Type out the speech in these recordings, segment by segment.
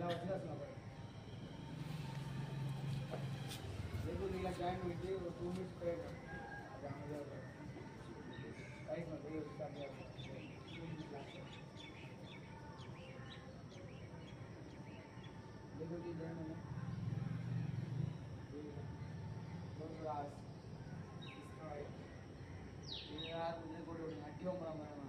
देखो नीला ज्वाइन हुई थी वो 2 मिनट पे राइट में ये उसका देखो जी ज्वाइन है बहुत रास इसका ये यार मुझे कोड हड्डियों में मारना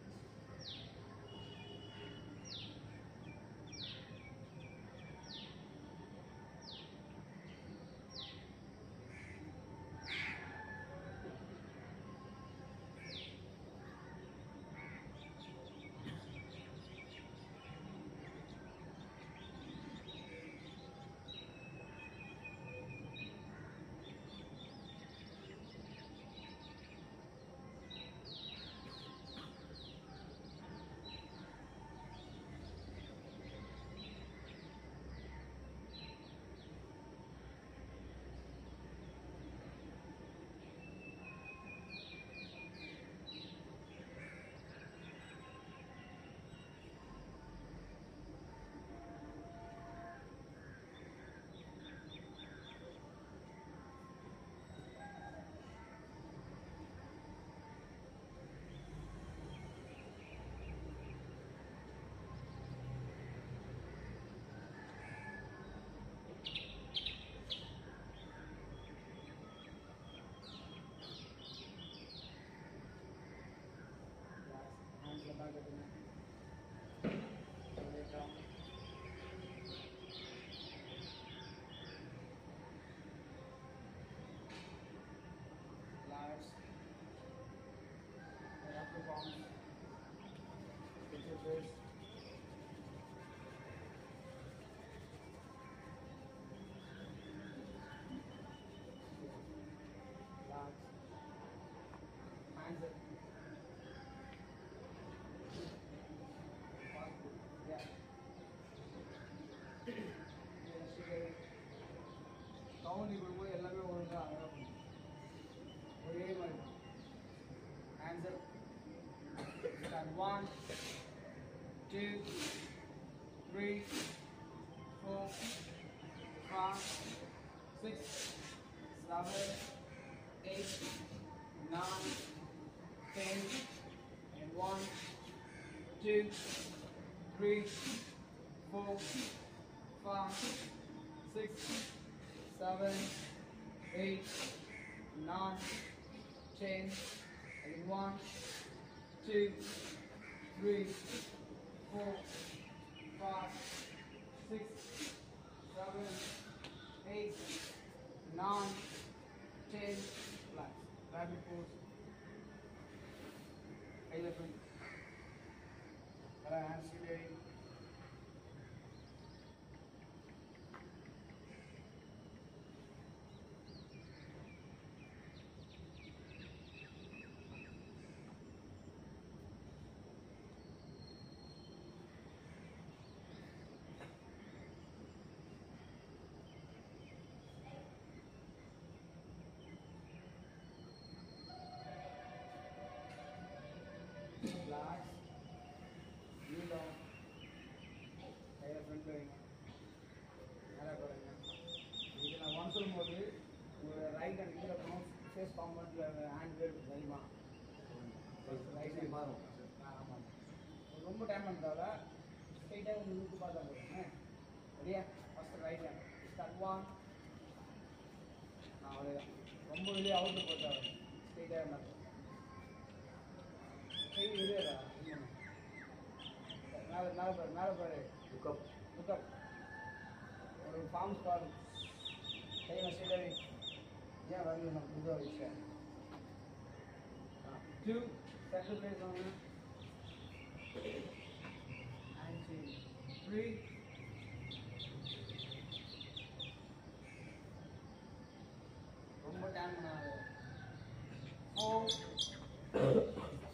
கவுனி கொடுக்கும் எல்லாமே ஒழுங்கா அழகாக பண்ணும் ஒரே மாதிரி answer 1 2 3 4 5 6 7 8 9 10 and 1 2 3 4 5 6 7 8 9 10 and 1 2 3 4 5 6 7 8 9 10 relax rabbit pose elephant hands together. Relax. Kneel down. கையை ஃப்ரண்ட் வைங்க நேராக போடுங்க இது நான் ஒன் சொல்லும்போது உங்களோட ரைட் ஹேண்ட் கீழே போகணும் ஃபேஸ் காம்பவுண்டில் ஹேண்ட் வேர் தெரியுமா ரைட் ஹேண்ட் மாறும் ஆமாம் ரொம்ப டைம் பண்ணுறதால ஸ்ட்ரைட்டாக உங்கள் முழுக்கு பார்த்தா போடுங்க சரியா ஃபஸ்ட்டு ரைட் ஹேண்ட் ஸ்டார்ட் 1 அவ்வளோதான் ரொம்ப வெளியே அவுட்டு போட்டா ஸ்ட்ரைட்டாக இருந்தால் கை இல்லையா மேலே பாரு லுக்கப் ஒரு ஃபார்ம் ஸ்குவாட் கை ஸ்ட்ரைட்டாக ஏன் வரல நான் புதுவாக வச்சேன் 2 செகண்ட் பிளேஸ் வாங்க and 3 ரொம்ப டைம் பண்ணாது 4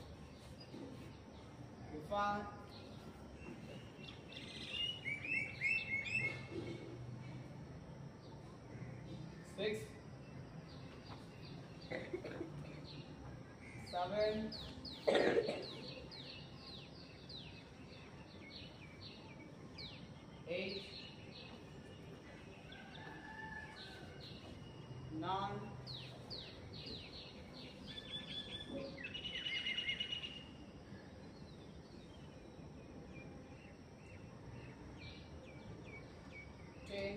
5 6 7 8 9 10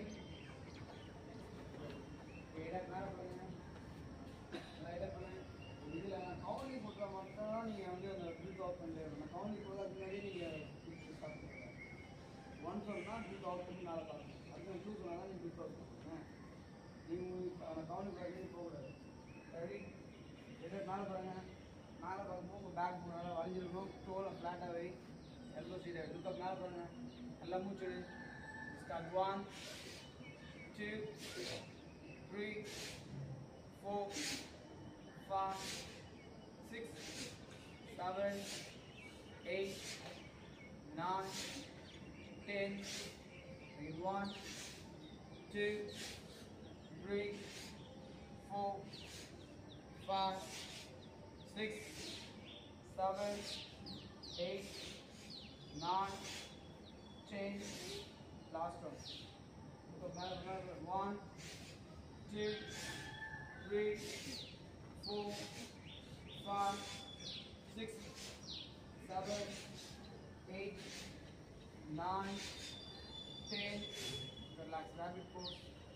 மேலே பண்ணுங்க ரைட்டாக பண்ணுங்க. இதில் கவுனி போட்டா மட்டும் நீங்கள் வந்து அந்த ப்ரீத் அவுட் பண்ணிட்டே இருக்கணும். கவுனி போடுறதுக்கு முன்னாடி நீங்கள் ஸ்டார்ட் பண்ணுங்கள். 1 சொன்னால் ப்ரீத் அவுட் பண்ணி மேலே பார்க்கணும். அதுக்கு 2 சொன்னால் தான் நீங்கள் ப்ரீத் அவுட் பண்ணுங்க. நீங்கள் அந்த கவுனி போகிறது போகக்கூடாது. ரெடி எதாவது மேலே பாருங்கள். மேலே பார்க்கும்போது உங்கள் பேக் நல்லா வளைஞ்சிருக்கணும். டோலை ஃப்ளாட்டாக வை. எல்போ சீடாக லுக்கப் மேலே பாருங்கள். நல்லா மூச்சு start. 1 2 3 4 5 6 7 8 9 10 1 2 3 4 5 6 7 8 9 10 last one. So 1 2 3 4 5 6 7 8 9 10. Relax, rabbit pose.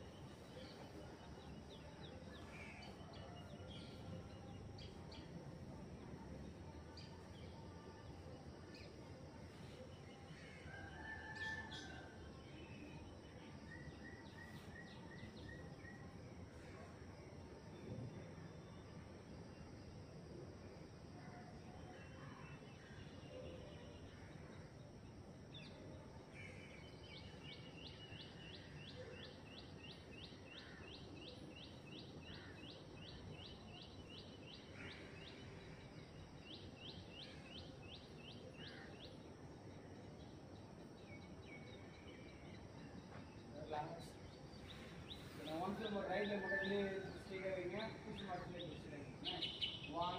Relax. Once you right leg மட்டும் ஸ்டிக் வைங்க. புஷ் மட்டும் ஸ்டிக் வைங்க. 1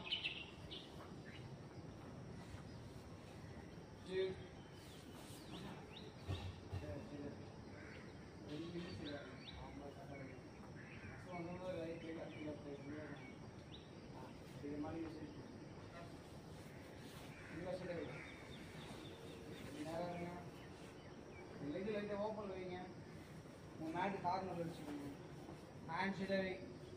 2 ஓப்பன் வைங்க. உங்கள் மேட்டு கார்னர் வச்சுக்கோங்க. ஹேண்ட் ஷிடரி.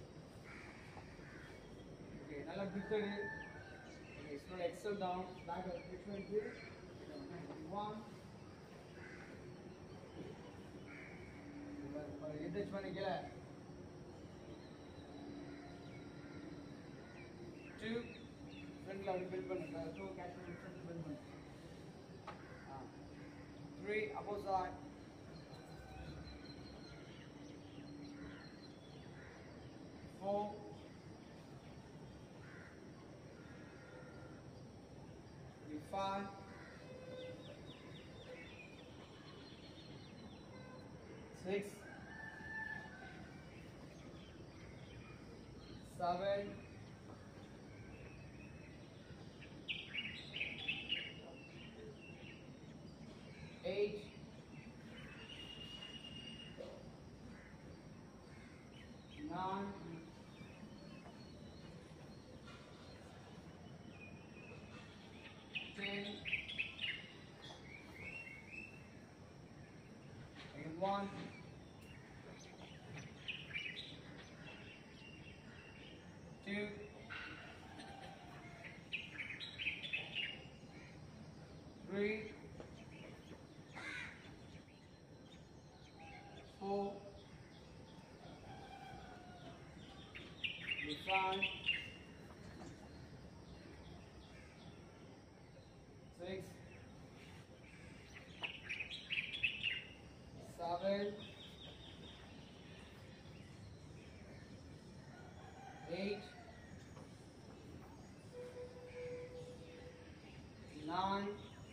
ஓகே நல்லா பித்தடு. Okay slowly exhale down. Back frequency 1 edge பண்ணிக்கல 2 ஃப்ரண்ட்ல அப்படி பில்ட் பண்ணுங்க. 2 கேட்ச் பண்ணி ஃப்ரண்ட்ல பில்ட் பண்ணுங்க. 3 opposite side 4 5 6 7 8 9 10 and 1 2 3 4 5 6 7 8 9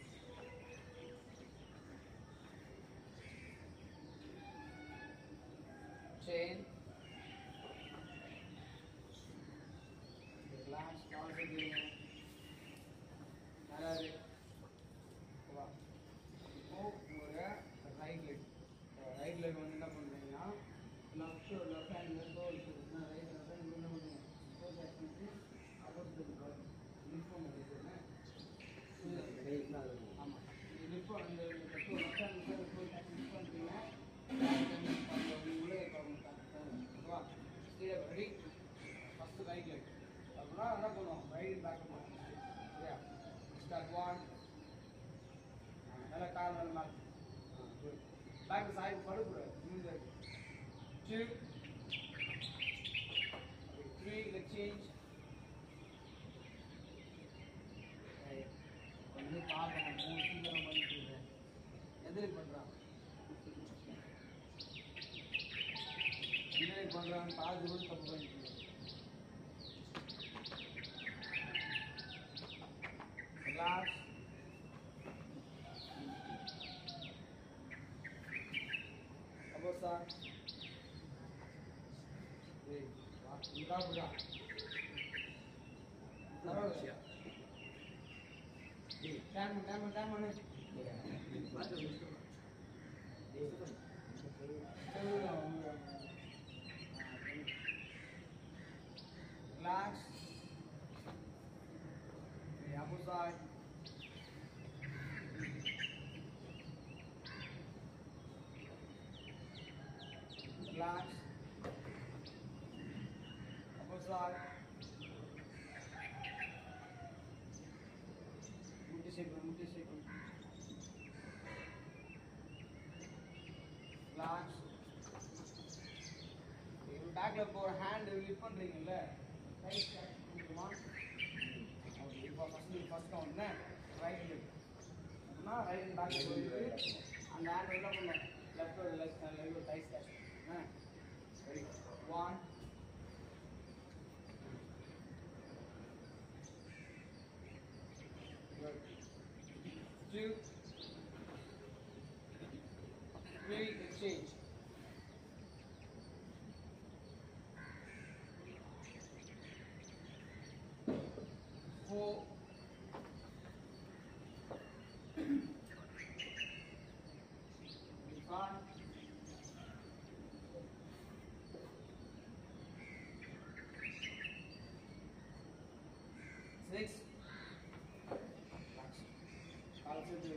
10 relax down again நல்லா இருக்கு இப்போ ஒரு ரைட் லெக் இப்போ அந்த லெஃப்ட் ஹேண்ட் மிஸ் பண்ணுறீங்க உள்ளே ஓகேவா still ready first right leg அப்படின்னா என்ன பண்ணுவோம் ரைட் பேக் பண்ணுவோம் சரியா ஸ்டார்ட் 1 நல்லா கால் நல்லா குட் பேக் சைடு படுக்கூடாது இந்த 2 3 லெக் சேஞ்ச் வந்து பார்க்கணும் 3 சீக்கிரம் பண்ணிட்டு எதிரி பண்ணுறான் எதிரி பண்ணுறான்னு பார்த்து கூட தப்பு பண்ணிட்டு ரிலாக்ஸ் அப்போ சார் ஏய் வா இந்தா புடா சரோஜியா ஏய் டைம் பண்ணு பாத்து mister relax the upper side relax upper side mutti second relax பேக்ல போற ஹேண்ட் லிஃப்ட் பண்றீங்கல்ல ரைட் ஸ்டார்ட் பண்ணுமா ஓகே இப்போ ஃபர்ஸ்ட் கவுண்ட் ரைட் லெக் அப்படின்னா ரைட் பேக்ல போயிட்டு அந்த ஹேண்ட் என்ன பண்ணும் left right start ready 1 2 3 exchange 4 5 6 கால் சேர்த்து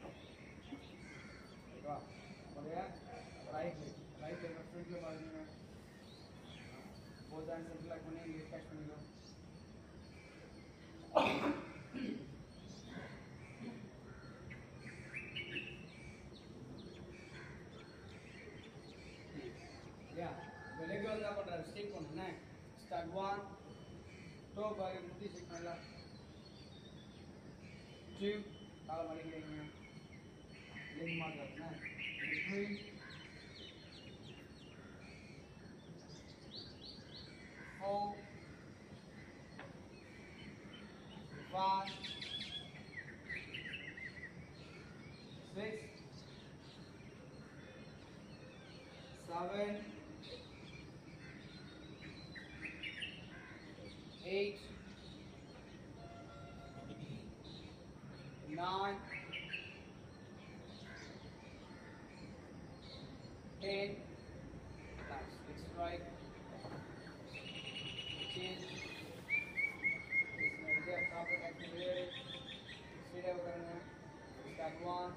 ஓகேவா ஒரே ரைட் லெக் ஃப்ரண்ட்ல பாருங்க போத் ஹேண்ட் சென்டர் லாக் பண்ணி இங்க கேட்ச் பண்ணிக்கோ யா இந்த லெக் வந்து என்ன பண்றாரு ஸ்டிக் பண்ணுங்க ஸ்டார்ட் 1 டோ பாய் முட்டி ஸ்டிக் பண்ணல 2 கால மடிக்கிறீங்க லெக் மாத்துறதுனா 3 4 5 6 7 8 9 10 relax let's right change इसमें इधर proper activate sit up करना start 1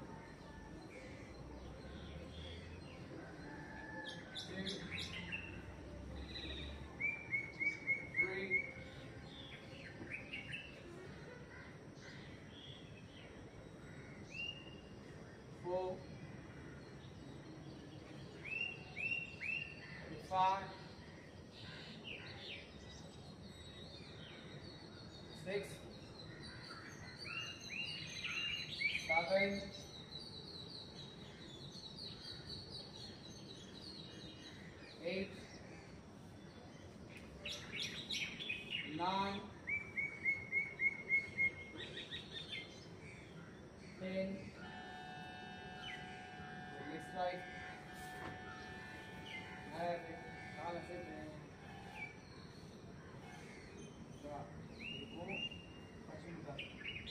2 3 4 5 6 7 8 9 10 next right காலை சேர்த்து இப்போ பச்சை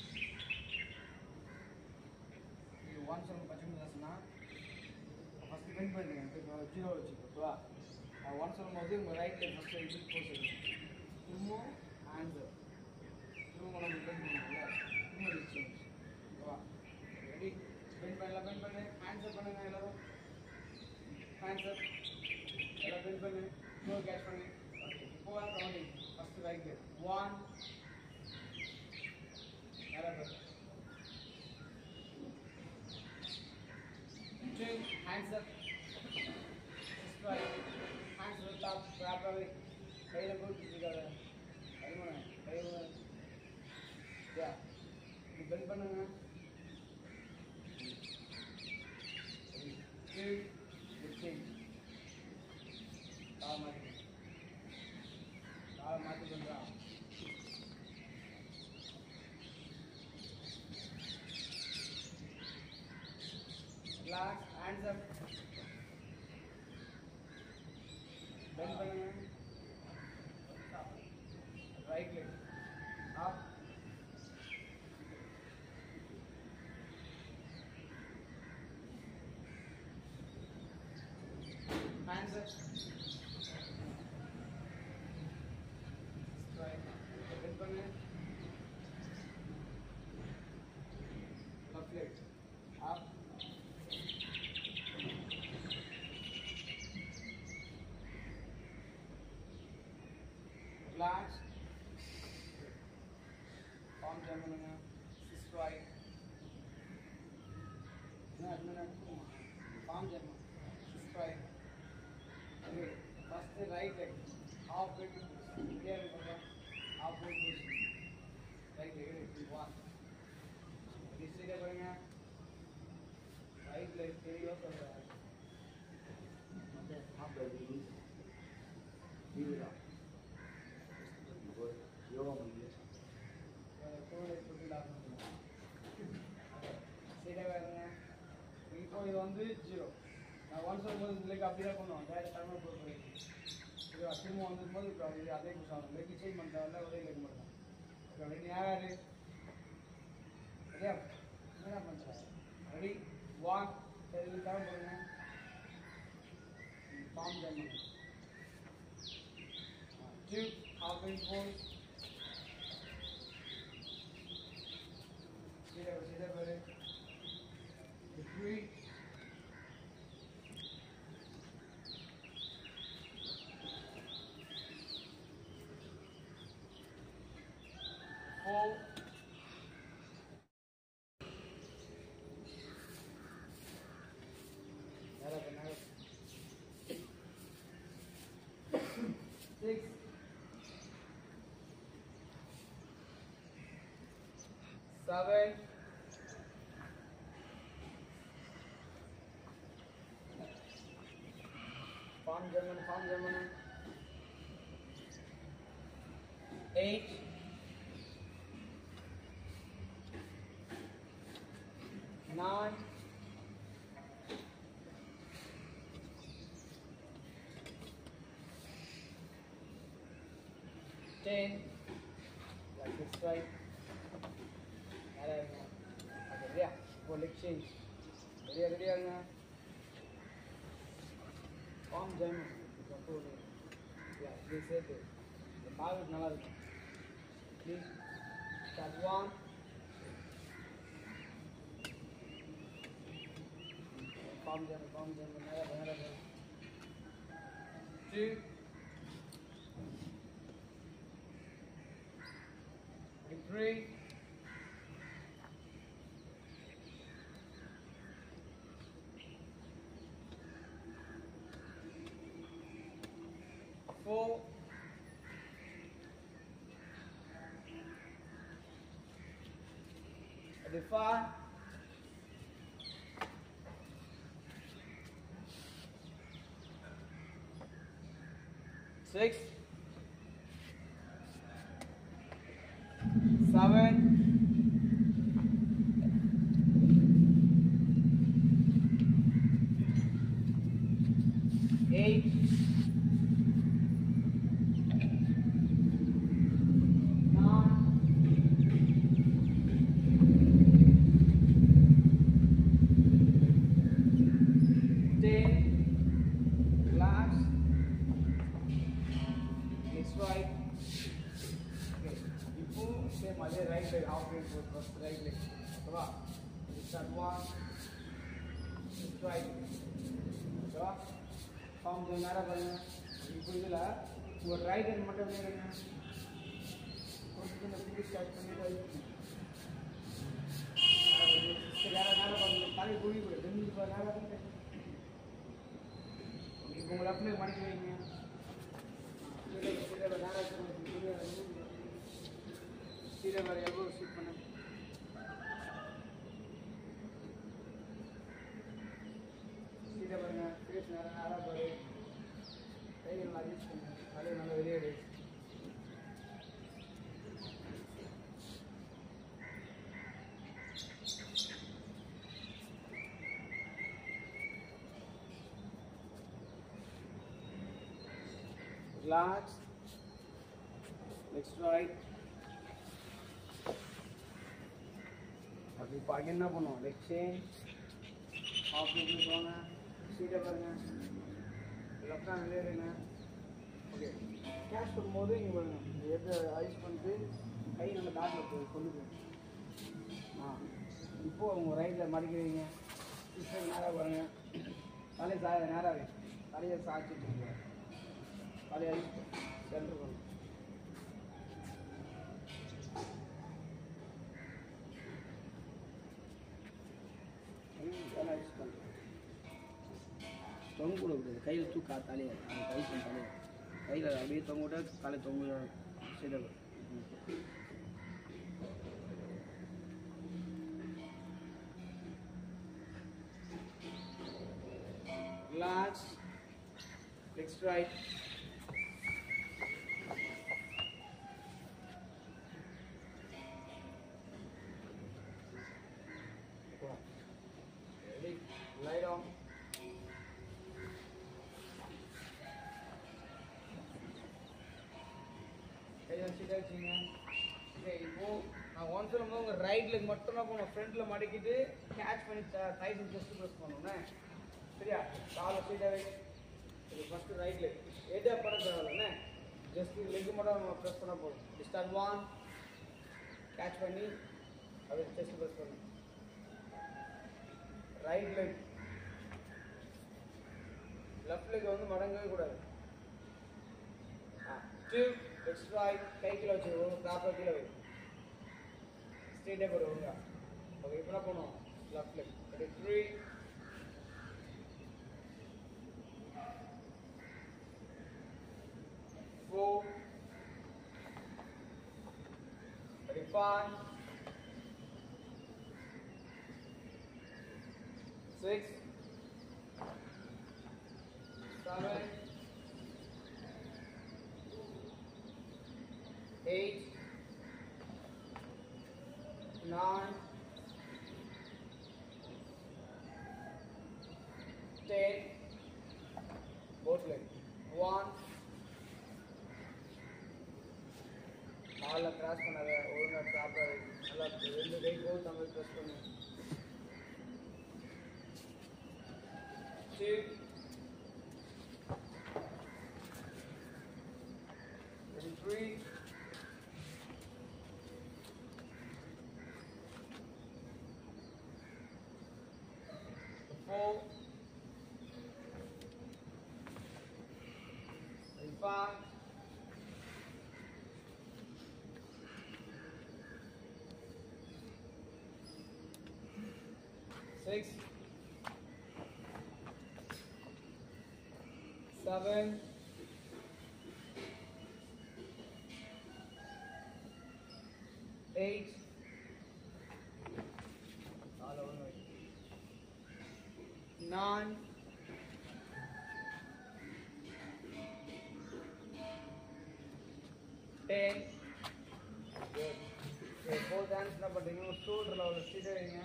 இது ஒன்ஸ் ஒன்று பச்சை முதாசுனா ஃபஸ்ட்டு பெண்ட் பண்ணுங்க ஜீரோ வச்சுக்கோவா ஒன்ஸ் வரும்போது உங்கள் ரைட்டில் ஃபஸ்ட்டு இது போட்டு திரும்ப ஆன்சர் திரும்ப நம்ம பெண்ட் பண்ணுவோம்ல திரும்ப சேஞ்ச் ஓகேவா ரெடி hands up பண்ணுங்க எல்லாரும். Hands up. எல்லாம் bend பண்ணு. Slow catch பண்ணு. Okay. இப்போ counting. First right leg. 1. நல்லா பண்ணு. 2. Hands up. Strike. Hands on top. Grab away. கையில போட்டு இருக்காத. கைமண. கைமண. யா. இது bend பண்ணுங்க. 2. Good. கால் மாத்தி பண்றா. Relax, hands up. Bend பண்ணுங்க. Right leg up. Hands up. Straight. Bend பண்ணுங்க. Left leg up. Relax. Palm jam பண்ணுங்க. Straight. Palm jam. Straight. Okay. First right leg. Half bend. Here we go. Half bend push. Right leg. 1. This leg பண்ணுங்க. Right leg தெளிவா சொல்றேன். half bend release. Vira. Yoga முடியல. கோலை போட்டு lock பண்ணுங்க. சைடா வரங்க. இப்போ இது வந்து 0. நான் ஒன் சொல்லும்போது இந்த லெக் அப்படியே பண்ணுவோம். வேற டைமா போடுறேன். இது திரும்ப வந்தும்போது இப்போ அதே புஷ் ஆகும். லெக் சேஞ்ச் பண்ணிட்டால ஒரே லெக் மட்டும். ஓகே ரெடி யாரு? ரெடியா? என்ன பண்றா? ரெடி 1 சரி டவுன் பண்ணுங்க. பாம் ஜம்ப் பண்ணுங்க. 2 half bend push. Sida bare. 3. 4. 6. 7. 8. 9. 10. Like this right. Okay, yeah. For leg change. Ready, palm jam. Yeah, they said it. The power is not. Please start 1. Palm jam. 2. 3. 4. 5. 6. 7. 8. 10. Relax. Next right. Okay. Before same other right leg half bend push first right leg. Okay. Start 1. Right ஓகேவா form கொஞ்சம் நேரம் பாருங்க இப்போ இதில் உங்கள் right hand மட்டும் பண்ணிடுங்க கொஞ்சம் ஃபிங்கர் ஸ்டார்ட் பண்ணிட்டு நேரம் பாருங்க தலை குழி கூட 2 நேரம் இப்போ உங்கள் லெஃப்ட் லெக் மடக்கி வைங்க சீரை வேறு எவ்வளோ ஷூட் பண்ண சீரை பாருங்க ஃபேஸ் நேரம் பாரு கைகள் அட்ஜஸ்ட் பண்ணுங்க தலையை நல்லா வெளியேடு relax next right அப்படி பாக்கி என்ன பண்ணுவோம் லெக் சேஞ்ச் ஆஃப் பண்ணி போங்க சீட்டை பாருங்க லெஃப்ட் ஹேண்ட் வெளியேடுங்க ஓகே கேஷ் பண்ணும்போது இங்கே பாருங்க எதை ஐஸ் பண்ணிட்டு கை நம்ம பேக்கில் போய் கொண்டு போய் இப்போது உங்கள் ரைட்டில் மடிக்கிறீங்க சிஸ்டர் நேராக பாருங்க தலையை நேராக தலையை சாய்ச்சிட்டு தலையை சென்டர் பண்ணுங்க தொங்க கூட விடுது கையில் தூக்கா தலையை அந்த கை தலையை கையில் அப்படியே தொங்க விட்டா தலை தொங்க சரி relax next right ready lie down வச்சுங்க ஓகே இப்போ நான் ஒன் சொல்லும்போது உங்கள் ரைட் லெக் மட்டும் தான் போகணும் ஃப்ரண்ட்டில் மடக்கிட்டு கேட்ச் பண்ணி டைட் ஜஸ்ட் ப்ரெஸ் பண்ணணும்ண்ணே சரியா காலை சீட்டாக இது ஃபஸ்ட்டு ரைட் லெக் எதாக பண்ண தேவையில்லைண்ணே ஜஸ்ட் லெக் மட்டும் நம்ம ப்ரெஸ் பண்ண போதும் ஸ்டார்ட் 1 கேட்ச் பண்ணி அது ஜஸ்ட் ப்ரெஸ் பண்ணணும் ரைட் லெக் லெஃப்ட் லெக் வந்து மடங்கவே கூடாது 2 லெட்ஸ் ரைட் கை கீழே வச்சுருவோம் ப்ராப்பராக கீழே வை ஸ்ட்ரெயிட்டாக போடுவோங்க ஓகே இப்போ என்ன பண்ணுவோம் லெஃப்ட் லெக் 3 4 5 6 7 8 9 10 both legs 1 காலை கிராஸ் பண்ணாத ஒழுங்கா ப்ராப்பராக நல்லா ரெண்டு கை போல் தமிழ் ப்ரெஸ் பண்ணு 2 3 4 5 6 7 8 9 10 good okay both hands என்ன பண்றீங்க ஷோல்டர்ல ஒரு சீட் வைங்க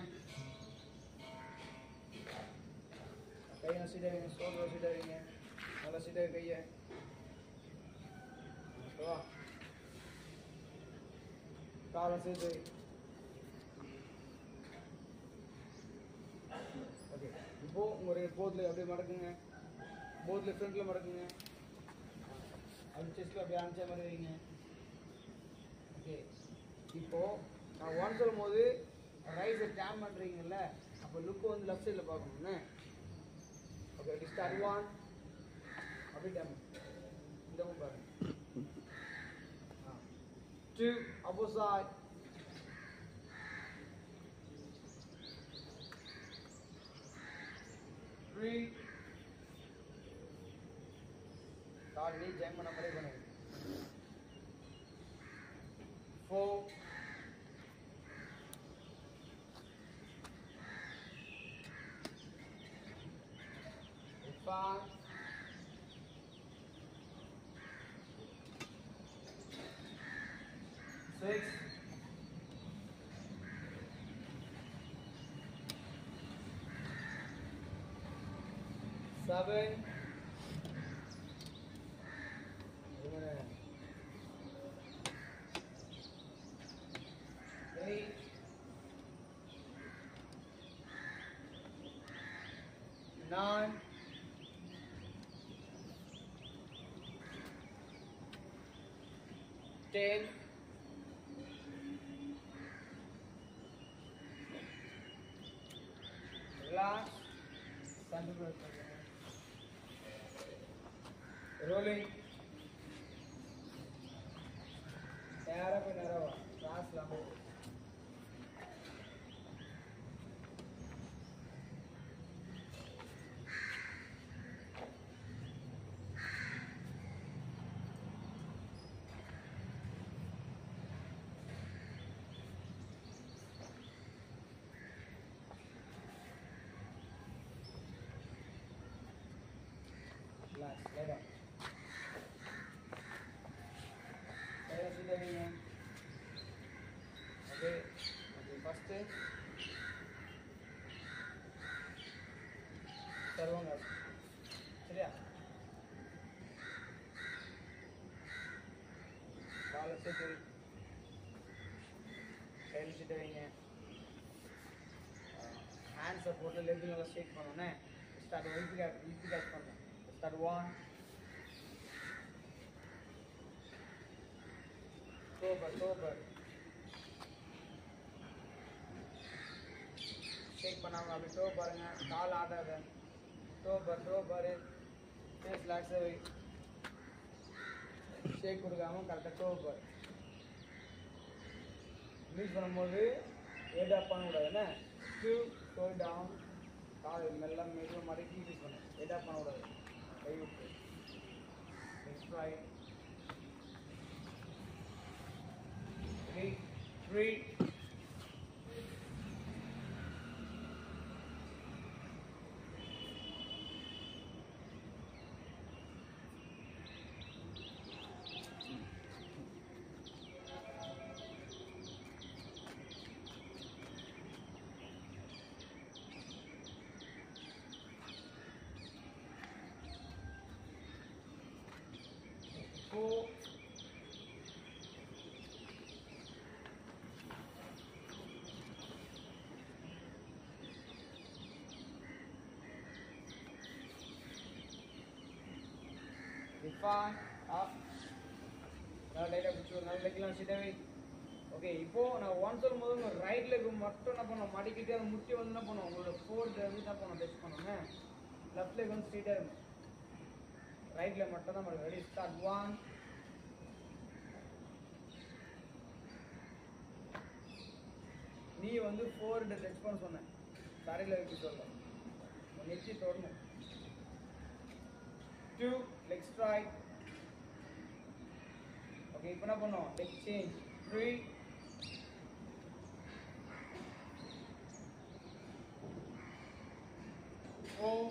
கையை சீட் வைங்க ஷோல்டர் சீட் வைங்க நல்லா சீட் கையை ஓகேவா காலை சீட் ஓகே இப்போ உங்களுடைய போத்தில் அப்படியே மடக்குங்க போத்தில் ஃப்ரண்ட்டில் மடக்குங்க அது செஸ்ட்டில் அப்படியே அனுப்பிச்ச மாதிரி வைங்க ஓகே இப்போது நான் ஒன் சொல்லும் போது ரைஸை டேம் பண்ணுறீங்கல்ல அப்போ அப்போ லுக்கு வந்து லெஃப்ட் சைடில் பார்க்கணும்னே. ஓகே ஸ்டார்ட் 1 அப்படியே டைம் இந்த பக்கம் பாருங்க. 2 opposite 3 கால் நீ ஜாயின் பண்ண மாதிரி பண்ணுங்க. 4 5 6 7 8 9 10 relax rolling நேரா போய் நேரா வா கிளாஸ்ல போ relax lay down okay first சர்வங்க சரியா காலை சேர்த்து கையில் சிட்டு வைங்க ஹேண்ட்ஸை போட்டு லெக் நல்லா ஷேக் பண்ணோன்னே ஸ்டார்ட் இழுத்து கேட்ச் பண்ணலாம் ஸ்டார்ட் 1 சோபர் ஷேக் பண்ணாமல் அப்படி டோ பாருங்க கால் ஆடாத டோ பாரு ஃபேஸ் ரிலாக்ஸாக வை ஷேக் கொடுக்காம கரெக்டாக டோ பாரு ரிலீஸ் பண்ணும்போது ஹெட் அப் பண்ணக்கூடாது என்ன டோ டவுன் கால் மெல்ல மெதுவாக மடக்கி ரிலீஸ் பண்ணு ஹெட் அப் பண்ணக்கூடாது கை விட்டு நெக்ஸ்ட் ரைட் 3 4 5 up now லைட்டா பிடிச்சு ஒரு நல்ல லெக்லாம் சிட்டவே ஓகே இப்போ நான் ஒன் சொல்லும்போது உங்க ரைட் லெக் மட்டும் என்ன பண்ணணும் மடிக்கிட்டு அந்த முட்டி வந்து என்ன பண்ணுவோம் உங்களோட ஃபோர்த் என்ன பண்ணணும் டச் பண்ணணும் லெஃப்ட் லெக் வந்து ஸ்ட்ரைட்டா இருக்கும் ரைட் லெக் மட்டும் தான் பண்ணுங்க ரெடி ஸ்டார்ட் 1 நீ வந்து ஃபோர்த் டச் பண்ண சொன்னேன் தரையில வைக்க சொல்ல நெச்சி தொடணும் 2 leg strike okay இப்போ என்ன பண்ணோம் leg change 3 4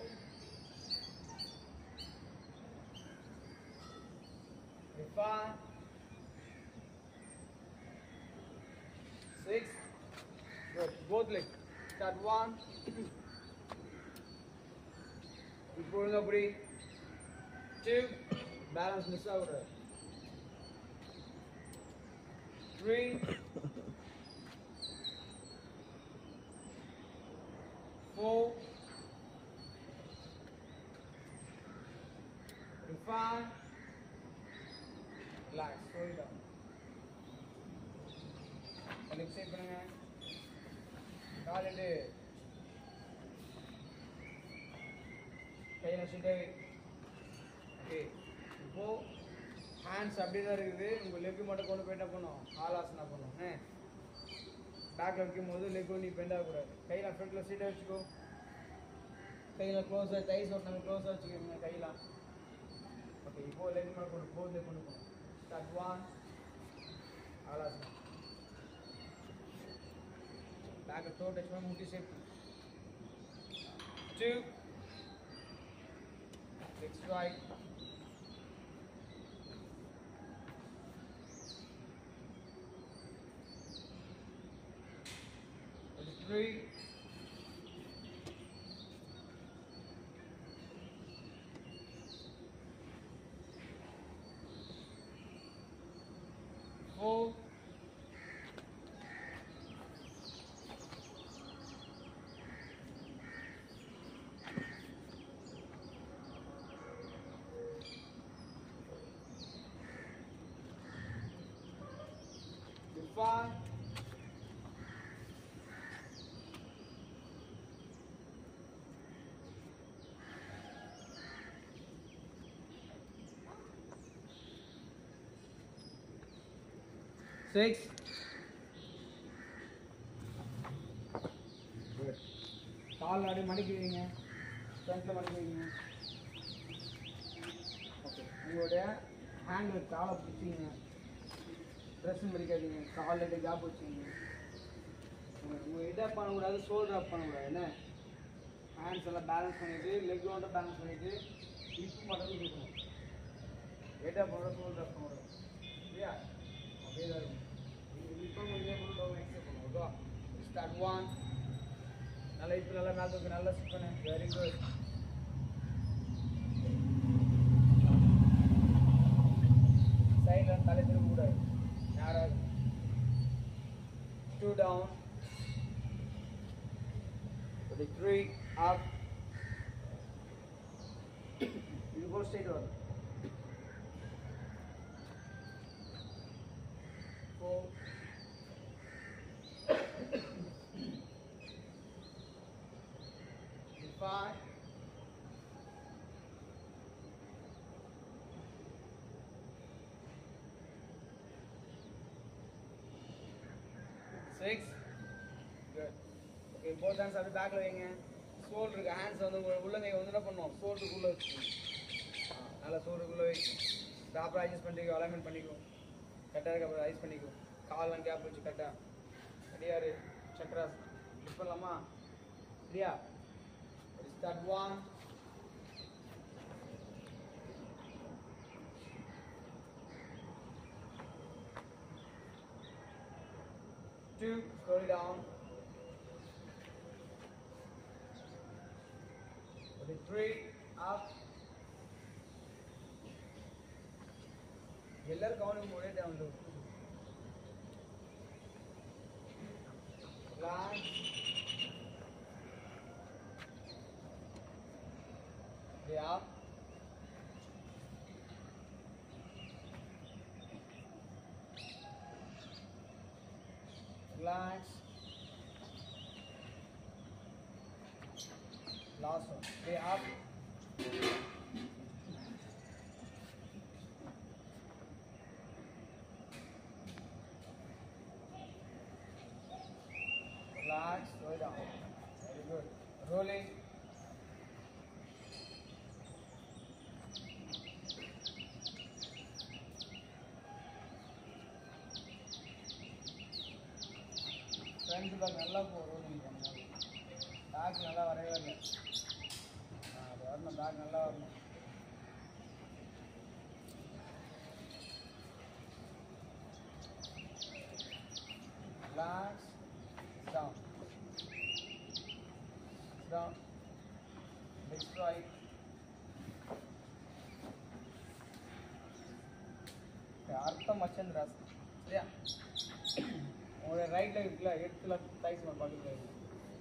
5 6 good both legs start 1 இப்போ அப்படி 2 balance miss out 3 4 5 relax slow it down leg side பண்ணுங்க கால் எடு கையில் வச்சுட்டே ஓகே. இப்போ ஹேண்ட்ஸ் அப்படியே தான் இருக்குது. உங்கள் லெக்கு மட்டும் கொண்டு போய் என்ன பண்ணும், ஆலாசனா பண்ணும். பேக்கில் வைக்கும் போது லெக்கு நீ பெண்ட் ஆகக்கூடாது. கையில் ஃப்ரண்ட்டில் சீட்டை வச்சுக்கோ. கையில் க்ளோஸாக டைஸ் ஒட்டினாங்க, க்ளோஸாக வச்சுக்கோங்க கையில். ஓகே. இப்போ லெக் மேலே கொண்டு போது கொண்டு போகணும். ஸ்டார்ட் 1 ஆலாசனா. பேக்கை டோ டச் பண்ணி முட்டி சேஃப்டி. 2 6 right 3 4 5 6 good. கால் அப்படியே மடக்கி வைங்க, ஃப்ரண்ட்டில் மடக்கி வைங்க. ஓகே. உங்களுடைய ஹேண்டில் காலை பிடிச்சிங்க, ட்ரெஸ்ஸும் மடிக்காதீங்க, காலில் கேப் வச்சுங்க. உங்கள் இதை பண்ணக்கூடாது, ஷோல்டர் அப் பண்ணக்கூடாது. என்ன ஹேண்ட்ஸ் எல்லாம் பேலன்ஸ் பண்ணிவிட்டு, லெக் மட்டும் பேலன்ஸ் பண்ணிவிட்டு, ஹிப் மட்டும் இருக்கணும். ஹெட் அப் பண்ணக்கூடாது, ஷோல்டர் அப் பண்ணக்கூடாது. இல்லையா? அப்படியே தான் இருக்கும். நீங்கள் இப்போ கொஞ்சம் கூட டவுன் எக்ஸப்ட் பண்ணுவோம். ஓகே. ஸ்டார்ட் 1 நல்லா இப்போ நல்லா மேலே தூக்கு, நல்லா சிட் பண்ணு. Very good. சைடில் தலை திரும்பக்கூடாது, யாராவது. 2 down 3 up. You go straight on. 4 5 6 good. Okay, both hands அப்படியே பேக்ல வைங்க. ஷோல்டருக்கு ஹேண்ட்ஸ் வந்து உள்ளங்கை வந்து என்ன பண்ணுவோம், ஷோல்டருக்குள்ளே வச்சுக்கணும். நல்லா ஷோல்டருக்குள்ளே வைக்கணும். ப்ராப்பராக அட்ஜஸ்ட் பண்ணிக்கோ, அலைன்மெண்ட் பண்ணிக்கோ. கரெக்டாக இருக்க அப்புறம் ஐஸ் பண்ணிக்கோ. கால்லாம் கேப் வச்சு கரெக்டாக. ரெடியாரு சக்கராஸ் லிஃப்ட் பண்ணலாமா? ரெடியா? Start 1 2 slowly down 3 up. எல்லாரும் கவனம் ஒரே down low. relax. Yeah. Relax. Last one. Stay up. Relax. Slow down. Very good. Rolling. Front back நல்லா ரோலிங் பண்ணணும். பேக் நல்லா வரவே இல்லை. அது வரணும், பேக் நல்லா வரணும். Relax. Down down. Left right. அர்த்தம் மச்சன் ராஸ். சரியா? உங்களுடைய ரைட் லெக் இருக்குல்ல, எடுத்துல தைஸ் நம்ம பக்கத்தில் இருக்கு.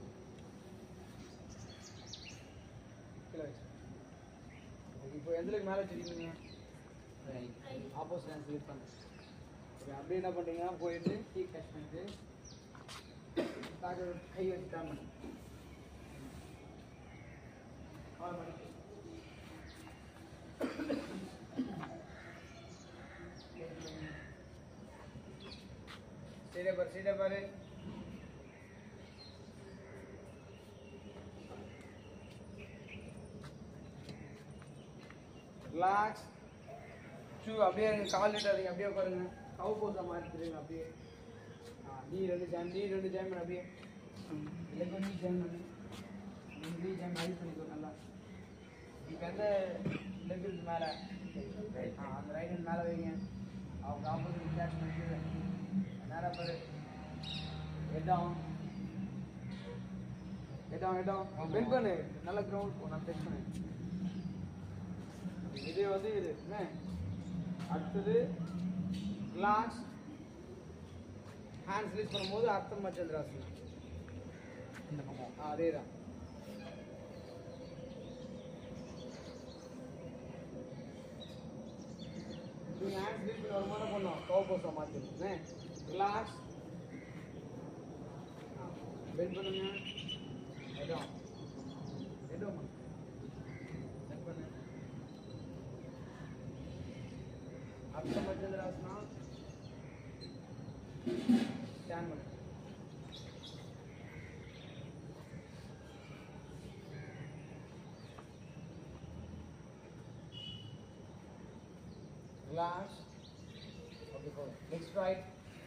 கீழே வச்சு. இப்போ எந்த லெக் மேலே வச்சுருக்கீங்க? ஆப்போசிட் ஹேண்ட் ஸ்லிப் பண்ணு. ஓகே. அப்படியே என்ன பண்ணுறீங்கன்னா போயிட்டு டீ டச் பண்ணிட்டு கை வச்சு டேன் பண்ணு. கால் மணிக்கு सीधे पर रिलैक्स टू அப்படியே கால் நீட்டாதீங்க அப்படியே உட்காருங்க கவு போஸா மாத்திடுங்க அப்படியே நீ ரெண்டு ஜாம் அப்படியே லெக் நீ ஜாம் பண்ணு நீ ஜாம் ஹைட் பண்ணிக்கோ நல்லா இப்போ எந்த லெக் இருக்கு மேலே அந்த ரைட் ஹேண்ட் மேலே வைங்க அவங்க ஆப்போசிட் ரிலாக்ஸ் பண்ணிட்டு நேராக பாரு ஹெட் டவுன் பெண்ட் பண்ணு நல்லா கிரவுண்ட் போ நான் டெஸ்ட் பண்ணு இது வந்து இது என்ன அடுத்தது ரிலாக்ஸ் ஹேண்ட்ஸ் ரிலீஸ் பண்ணும்போது அர்த்தம் மச்சந்திராசனம் இந்த பக்கம் அதே தான் நீங்கள் ஹேண்ட்ஸ் ரிலீஸ் பண்ணி வருமானம் பண்ணோம் கவ் போஸாக மாற்றிருக்கேன் ரிலாக்ஸ் பெண்ட் பண்ணுங்க எடம் பண்ணு பெண்ட் பண்ணு அர்த்தம் மச்சந்திராசனா ஸ்டாண்ட் பண்ணு relax okay go next right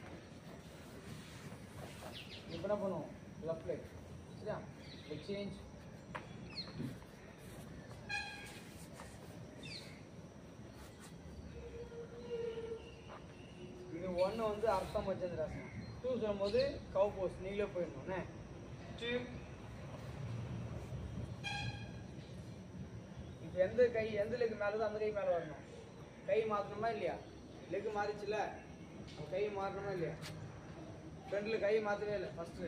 இப்போ என்ன பண்ணுவோம் left leg சரியா leg change இது 1 வந்து அர்த்தம் மச்சந்திராசனம் 2 சொல்லும்போது கவ் போஸ் நீங்களே போயிடணும் என்ன 2 இப்போ எந்த லெக் மேலே அந்த கை மேலே வரணும் கை மாற்றணுமா இல்லையா லெக் மாறிச்சுல கை மாறணுமா இல்லையா ஃப்ரண்ட்ல கை மாற்றவே இல்லை ஃபர்ஸ்ட்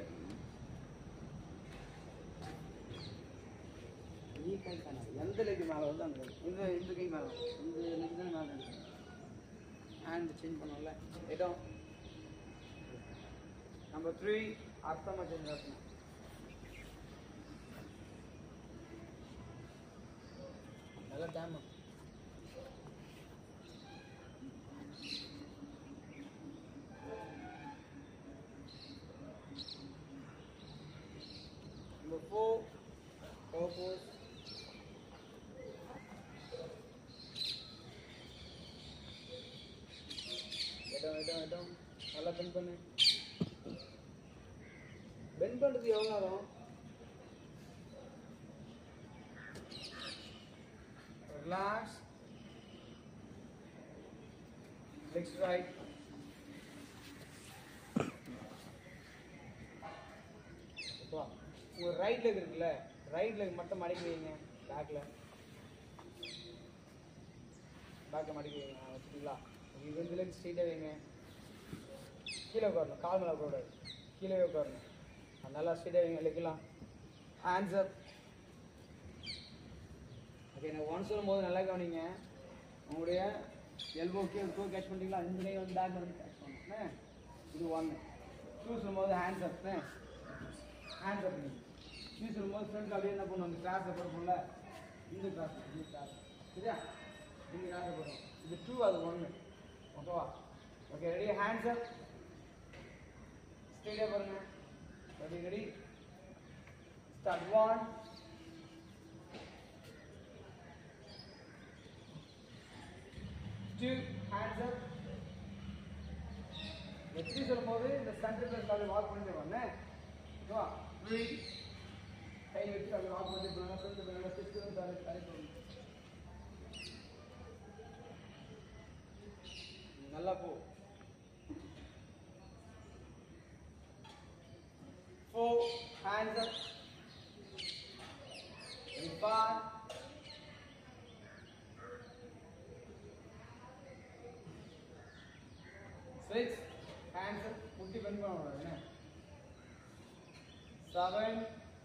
நீ கை காணாது எந்த லெக் மேலே வருது அந்த இந்த கை மேலே இந்த லெக் தான் மேலே ஹேண்ட் சேஞ்ச் பண்ணோம்ல இடம் நம்பர் 3 அர்த்தம் மச்சந்திராசனம் நல்லா டேம் Number 4, cow pose. இடம் நல்லா பெண்ட் பண்ணு பெண்ட் பண்ணுறது எவ்வளோ நேரம் ரிலாக்ஸ் நெக்ஸ்ட் ரைட் ஒரு ரைட் லெக் இருக்குல்ல ரைட் லெக் மட்டும் மடக்கி வைங்க பேக்கில் மடக்கி வைங்க வச்சுட்டீங்களா இது வந்து லெக் ஸ்ட்ரெயிட்டாக வைங்க கீழே உட்காரணும் கால் மேலே உட்காரக்கூடாது கீழே உட்காரணும் நல்லா ஸ்ட்ரெயிட்டாக வைங்க லெக்கெல்லாம் ஹேண்ட்ஸ் அப் ஓகே நான் ஒன் சொல்லும் போது நல்லா கவனிங்க உங்களுடைய எல்போ டோ கேட்ச் பண்ணிட்டீங்களா இந்த கை வந்து பேக் வந்து கேட்ச் பண்ணணும் இது 1 2 சொல்லும்போது ஹேண்ட்ஸ் அப் ஹேண்ட்ஸ் அப் நீங்கள் நீ சொல்லும்போது ஃப்ரெண்ட்ஸ் அப்படியே என்ன பண்ணுவோம் இந்த கிளாஸை போடுறோம்ல இந்த கிளாஸ் சரியா இந்த கிளாஸை போடுறோம் இது 2 அது 1 ஓகேவா ஓகே ரெடி ஹேண்ட்ஸ் அப் ஸ்ட்ரெயிட்டாக பாருங்க ரெடி ஸ்டார்ட் 1 2 hands up எப்படி சொல்லும்போது இந்த சென்டர் பிளஸ் அப்படியே வாக் பண்ணிட்டு வாங்க ஓகேவா 3 கை வச்சு அப்படியே வாக் பண்ணிட்டு போங்க சென்டர் பிளஸ் ஸ்டிச் வந்து தரை போங்க நல்லா போ 4 hands up 5 6 hands up முட்டி பெண்ட் பண்ணணும் என்ன 7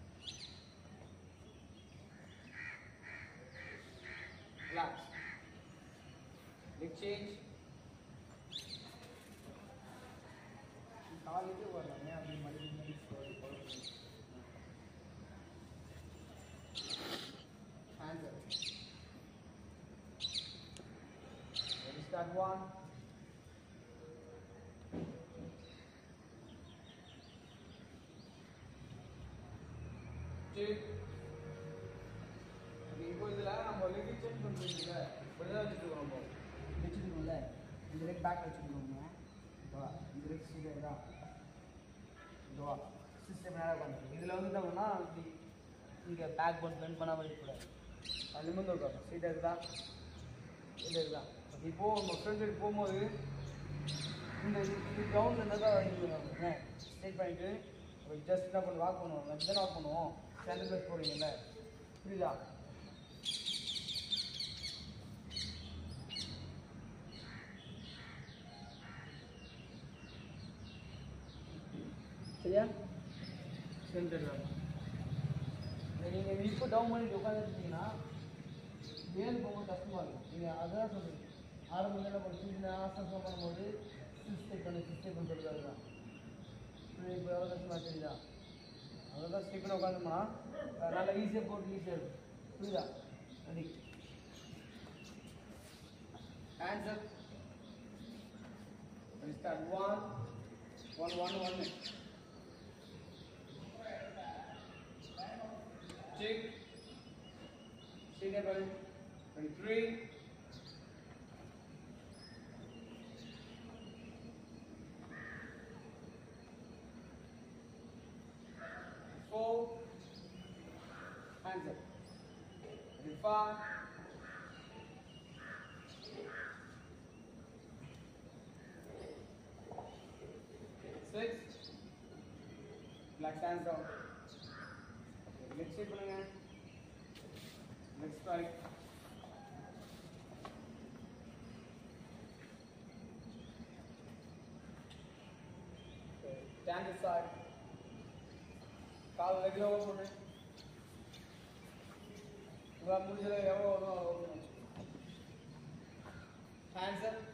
relax leg change கால் இது வரணும் அப்படி மடி hands up ready start 1 சரி இப்போ இதில் நம்ம லெக் செக் பண்ணுறீங்கல்ல இப்படிதான் வச்சுருக்கோம் நம்ம வச்சுருக்கோம்ல இந்த லெக் பேக் வச்சுருக்கோங்க இந்த லெக் சீக்கிரம் தான் இதுவா சிஸ்டம் நேராக பண்ணுறோம் இதில் வந்து என்னன்னா இப்படி இங்கே பேக் பண்ணி பெண்ட் பண்ணாமல் இருக்கக்கூடாது அது நிமிர்ந்து உட்காரும் சீட்டாக இருக்குதா சீட்டாக இருக்குதா இப்போது நம்ம ஃப்ரெண்டு போகும்போது இந்த இது கிரவுண்டில் இருந்தால் தான் ஸ்ட்ரைட் பண்ணிவிட்டு ஜஸ்ட் என்ன பண்ணி வாக் பண்ணுவோம் இப்படி வாக் பண்ணுவோம் சென்டர் பேஸ் போகிறீங்கல்ல புரியுதா சரியா சென்டர் நீங்கள் இப்போ டவுன் பண்ணிட்டு உட்காந்துருக்கீங்கன்னா மேல் போகும்போது கஷ்டமாக இருக்கும் நீங்கள் அதான் சொல்கிறீங்க ஆரம்பத்தில் என்ன பண்ணி சின்ன ஆசனம் பண்ணும்போது சிஸ்டேக் பண்ணி சொல்கிறது அதுதான் இப்போ எவ்வளோ கஷ்டமாக தெரியுதா அதான் ஸ்டெப் பண்ணி உட்காந்துமா நல்லா ஈஸியாக போட்டு ஈஸியாக இருக்கும் புரியுதா ready hands up start 1 1 1 1 check stay there buddy 3 4 hands up 5 6 black hands down let's check பண்ணுங்க let's try stand aside கால் லெக்ல ஓபன் பண்ணு உங்க முடிஞ்சல எவ்வளவு வரும் அவ்வளவு ஓபன் பண்ணு hands up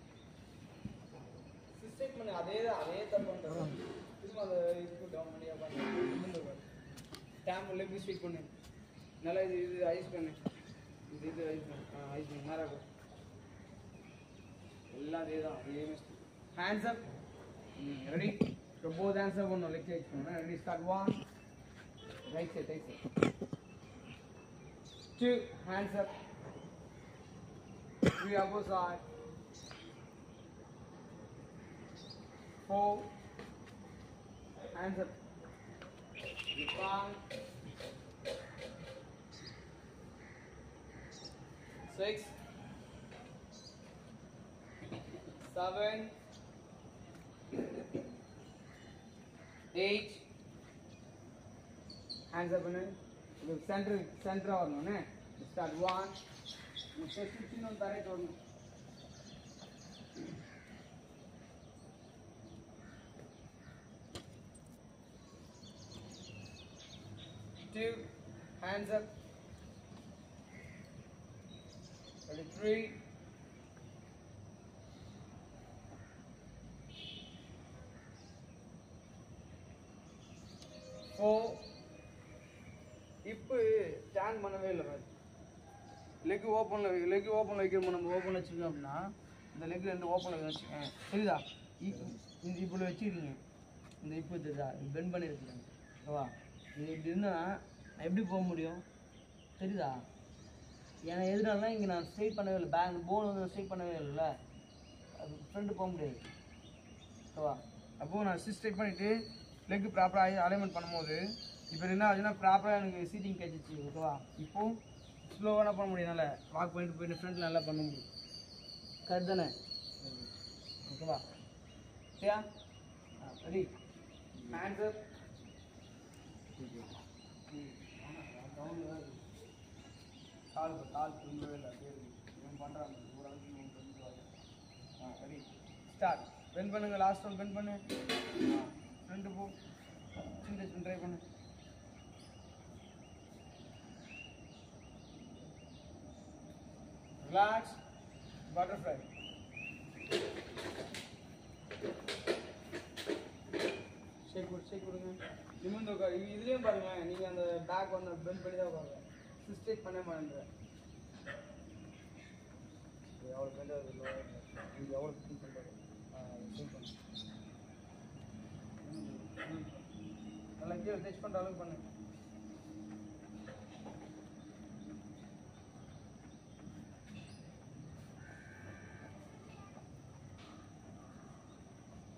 சிஸ்டேக் பண்ணு அதே தப்பு பண்றோம் திரும்ப அந்த இது டவுன் பண்ணி அப்ப டேம் லெக் ஸ்வீட் பண்ணு நல்லா இது ஐஸ் பண்ணு இது ஐஸ் பண்ணு ஐஸ் பண்ணு நேரா போ எல்லாம் அதே தான் அதே மிஸ்டேக் ஹேண்ட்ஸ் அப் ரெடி இப்போ போத் ஹேண்ட்ஸ் அப் பண்ணணும் லெக் ஐஸ் பண்ணு ready start 1 right side 2 hands up 3 elbow side 4 hands up 5 6 7 8 hands up பண்ணு இது சென்டரா வரணும்னே ஸ்டார்ட் 1 நெக்ஸ்ட் சின்ன தரை தொடணும் two hands up ready 3 4 இப்போ ஸ்டாண்ட் பண்ணவே இல்லை மாதிரி லெக் ஓப்பனில் வைக்கிறோம் நம்ம ஓப்பனில் வச்சுருக்கோம் அப்படின்னா இந்த லெக் ரெண்டு ஓப்பனில் வச்சுக்கேன் சரிதா இந்த இப்போ வச்சுருக்கீங்க இந்த இப்போ தெரியுதா பெண்ட் பண்ணியிருக்கீங்க ஓகேவா இது இப்படி இருந்தால் நான் எப்படி போக முடியும் தெரியுதா ஏன்னா எதுனால இங்கே நான் ஸ்ட்ரைட் பண்ணவே இல்லை பேக் போன் வந்து ஸ்ட்ரைட் பண்ணவே இல்லைல்ல அது ஃப்ரெண்டு போக முடியாது ஓகேவா அப்போது நான் ஸ்ட்ரைட் பண்ணிவிட்டு லெக் ப்ராப்பராக அலைன்மெண்ட் பண்ணும்போது இப்போ என்ன ஆச்சுன்னா ப்ராப்பராக எனக்கு சீட்டிங் கிடச்சிச்சு ஓகேவா இப்போது ஸ்லோவாக என்ன பண்ண முடியும் நல்லா வாக் பண்ணிட்டு போயிட்டு ஃப்ரண்ட்டில் நல்லா பண்ண முடியும் கரெக்ட் தானே ஓகேவா சரியா ரெடி ஹேண்ட்ஸ் அப் கால் திரும்பவே இல்லை அப்படியே இவன் பண்ணுறாங்க ரெடி ஸ்டார்ட் பெண்ட் பண்ணுங்க லாஸ்ட் ஒன் பெண்ட் பண்ணு ஃப்ரெண்டு போ சின்ன ட்ரை பண்ணு ரிலாக்ஸ் பட்டர்ஃப்ளை ஷேக் கொடுங்க நிமிர்ந்து உட்காரு இதுலேயும் பாருங்க நீங்கள் அந்த பேக் ஒன்று பெண்ட் பண்ணி தான் உட்காருங்க சிஸ்டேக் பண்ண மாட்டேன் எவ்வளோ பெண்ட் ஆகுது நீங்கள் எவ்வளோ ஃபீல் பண்ணுறது நல்லா கீழே டச் பண்ணுற அளவுக்கு பண்ணு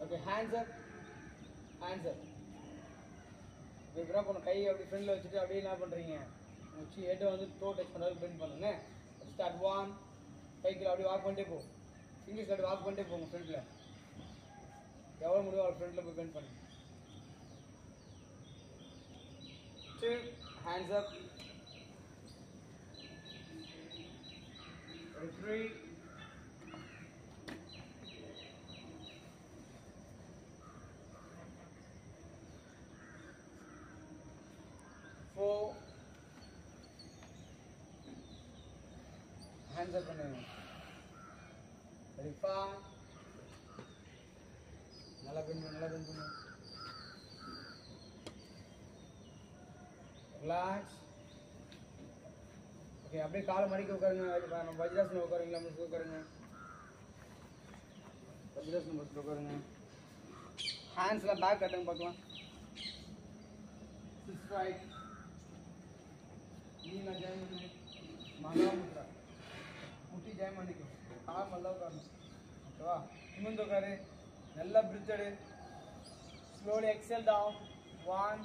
okay hands up hands up. இப்போ என்ன பண்ணணும், கை அப்படி ஃப்ரெண்டில் வச்சுட்டு அப்படியே என்ன பண்ணுறீங்க, வச்சு ஹெட்டை வந்து டோ டச் பண்ணுறது பெண்ட் பண்ணுங்க. ஸ்டார்ட் 1, கைக்கில் அப்படியே வாக் பண்ணிட்டே போ, ஃபிங்கர்ஸ் அப்படி வாக் பண்ணிட்டே போங்க ஃப்ரெண்டில், எவ்வளோ முடியும் அவ்வளோ ஃப்ரெண்டில் போய் பெண்ட் பண்ணுங்க. 2, ஹேண்ட்ஸ் அப். 3, 4, hands up பண்ணுங்க. 5, நல்லா பெண்ட் பண்ணு. ரிலாக்ஸ். ஓகே அப்படியே காலை மடிக்க உட்காருங்க. நம்ம வஜ்ராசனம் உட்காருங்களா, நம்ம உட்காருங்க. வஜ்ராசனம் பஸ்ஸில் உட்காருங்க. ஹேண்ட்ஸ்லாம் பேக் கட்டுங்க பார்க்கலாம். Six right. நீங்க ஜாயின் பண்ணி மகாமுத்ரா முட்டி ஜாயின் பண்ணிக்கோ. கால் நல்லா உட்காரணும். ஓகேவா? நிமிர்ந்து உட்காரு. நல்லா பிரிட்ஜ் எடு. Slowly exhale down. 1,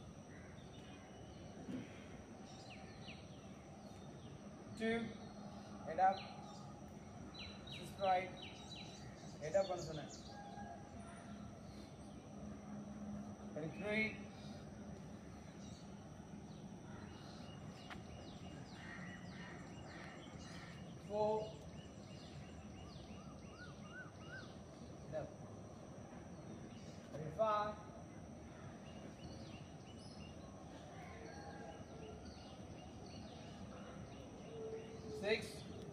2, head up. Six right. Head up பண்ண சொன்னேன். 3, 4, head up. 5, 6,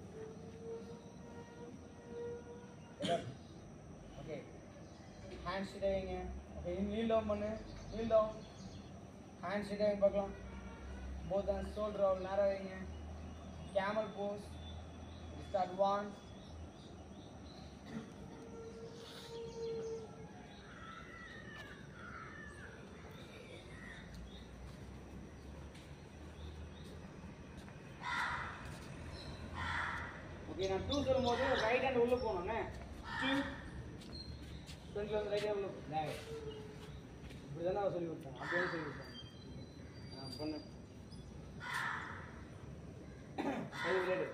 head up. Okay, hands straight வைங்க. Okay, kneel down பண்ணு. kneel down. hands straight வைங்க பார்க்கலாம். both hands shoulder roll நேரா வைங்க. camel pose. start 1, ஓகே நான் 2 சொல்லும்போது ரைட் ஹேண்ட் உள்ள போகணும்ண்ணே. 2 ஃப்ரண்ட்ல வந்து ரைட் ஹேண்ட் உள்ள போ. இப்படி தானே சொல்லி கொடுத்தேன், அப்படியே சொல்லி கொடுத்தேன். பண்ணு கை விளையாடு.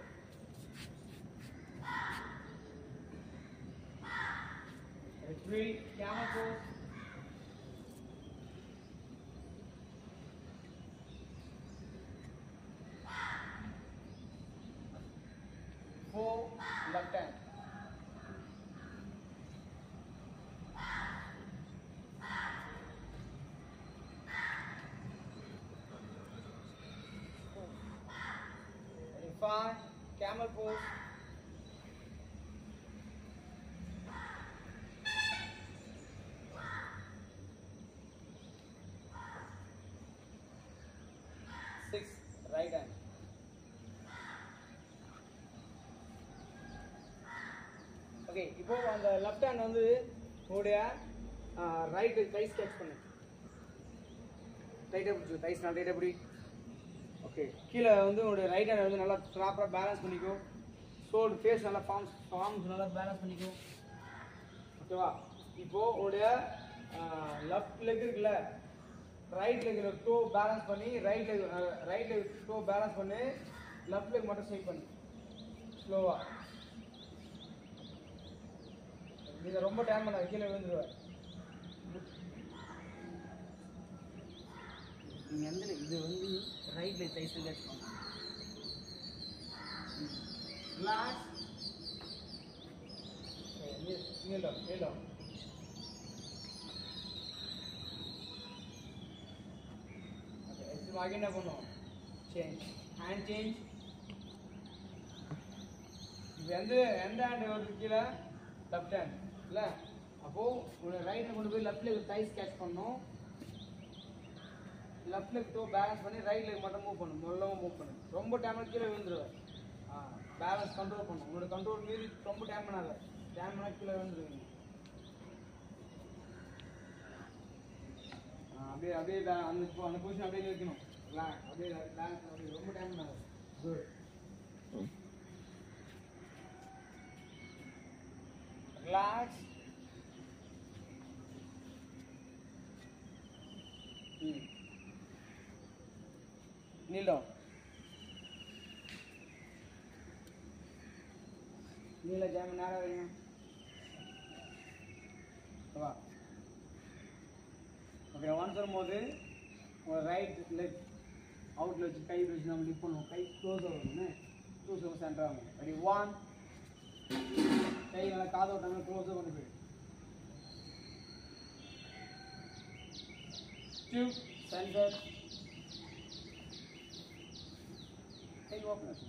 3, camel pose. 4, left hand. 5, camel pose. 6, right hand. Okay இப்போ அந்த லெஃப்ட் ஹேண்ட் வந்து உங்களுடைய ரைட் கை ஸ்கெட்ச் பண்ணு. டைட்டாக பிடிச்சி டைஸ் நான் டைட்டாக பிடி. ஓகே கீழே வந்து உங்களுடைய ரைட் ஹேண்ட் வந்து நல்லா ப்ராப்பராக பேலன்ஸ் பண்ணிக்கோ. ஷோல்டர் ஃபேஸ் நல்லா ஃபார்ம்ஸ் நல்லா பேலன்ஸ் பண்ணிக்கோ. ஓகேவா? இப்போது உங்களுடைய லெஃப்ட் லெக் இருக்குல்ல, ரைட் லெக்கில் டோ பேலன்ஸ் பண்ணி ரைட் லெக் டோ பேலன்ஸ் பண்ணி லெஃப்ட் லெக் மட்டும் ஸ்வைப் பண்ணு ஸ்லோவாக. இதை ரொம்ப டைம் பண்ண கீழே விழுந்துருவேன். நீங்கள் எந்த இது வந்து ரைட் லெக் டைஸ் வச்சுக்கோங்க. ரிலாக்ஸ். kneel down. Okay, இப்போ ஆக என்ன பண்ணுவோம்? Change hand change. இது எந்த ஹேண்ட் வருது கீழே? லெஃப்ட் ஹேண்ட் இல்லை? அப்போது உங்களோட ரைட் ஹேண்ட் கொண்டு போய் லெஃப்ட் லெக் டைஸ் கேட்ச் பண்ணணும். லெஃப்ட் லெக் டோ பேலன்ஸ் பண்ணி ரைட் லெக் மட்டும் மூவ் பண்ணணும். மெல்லமாக மூவ் பண்ணணும். ரொம்ப டைம் கீழே விழுந்துருவேன். பேலன்ஸ் கண்ட்ரோல் பண்ணணும். உங்களோட கண்ட்ரோல் மீறி ரொம்ப டைம் பண்ணாத. டைம் பண்ணால் கீழே விழுந்துருவீங்க. அப்படியே அந்த பொசிஷன் அப்படியே நிற்கணும். அப்படியே பேலன்ஸ் அப்படியே ரொம்ப டைம் பண்ணாத. Good. Relax. kneel down. kneel jam நேரா வைங்க. வா. ஓகே ஒன்ஸ் வரும்போது ஒரு ரைட் லெக் அவுட்ல வச்சு கை வச்சு நம்ம லிஃப்ட் பண்ணுவோம். கை க்ளோஸ் ஆகணும். க்ளோஸ் ஆகும் சென்டர் ஆகும். ரெடி 1 கை நல்லா காது ஓட்டாம க்ளோஸ் பண்ணி போய் 2 சென்டர் கை ஓப்பன்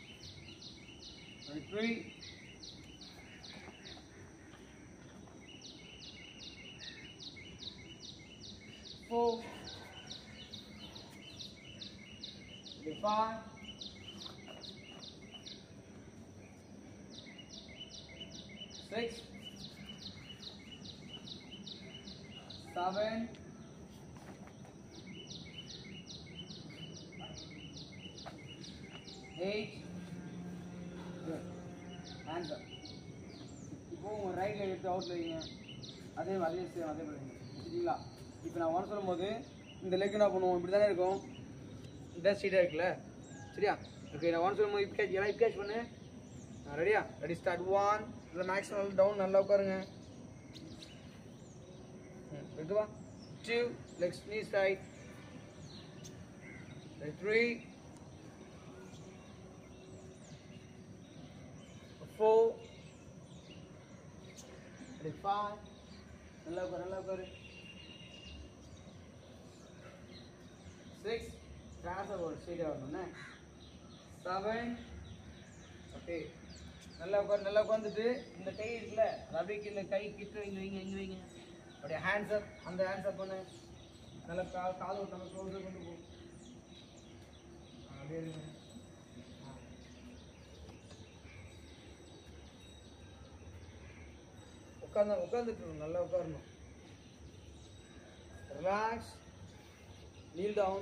3 4 5 6 7 8 good hands up இப்போ உங்க ரைட் லெக் எடுத்து அவுட்ல வைங்க அதே சேம் அதே பண்ணுங்க சரிங்களா இப்போ நான் ஒன் சொல்லும்போது இந்த லெக் என்ன பண்ணுவோம் இப்படி தானே இருக்கும் இந்த சைடாக இருக்குல்ல சரியா ஓகே நான் ஒன் சொல்லும்போது இப்போ எல்லாம் இப்போ கேட்ச் பண்ணு ரெடியா ரெடி ஸ்டார்ட் 1 இல்லை மேக்ஸிமம் டவுன் நல்லா உட்காருங்க எடுத்து வா 2 லெக்ஸ் நீ சைட் 3 4 5 நல்லா உட்காரு 6 ட்ரான்ஸ்ஃபர் ஒரு சைடாக வரணும்ண்ணே 7 ஓகே நல்லா உட்காந்துட்டு இந்த கை இருக்குல்ல அப்படியே கீழே கை கிட்ட வைங்க அப்படியே ஹேண்ட்ஸ் அப் அந்த ஹேண்ட்ஸ் அப் பண்ணு நல்லா கால் விட்டாங்க க்ளோஸாக கொண்டு போ அப்படியே இருங்க உட்காந்துட்டு நல்லா உட்காரணும் relax kneel down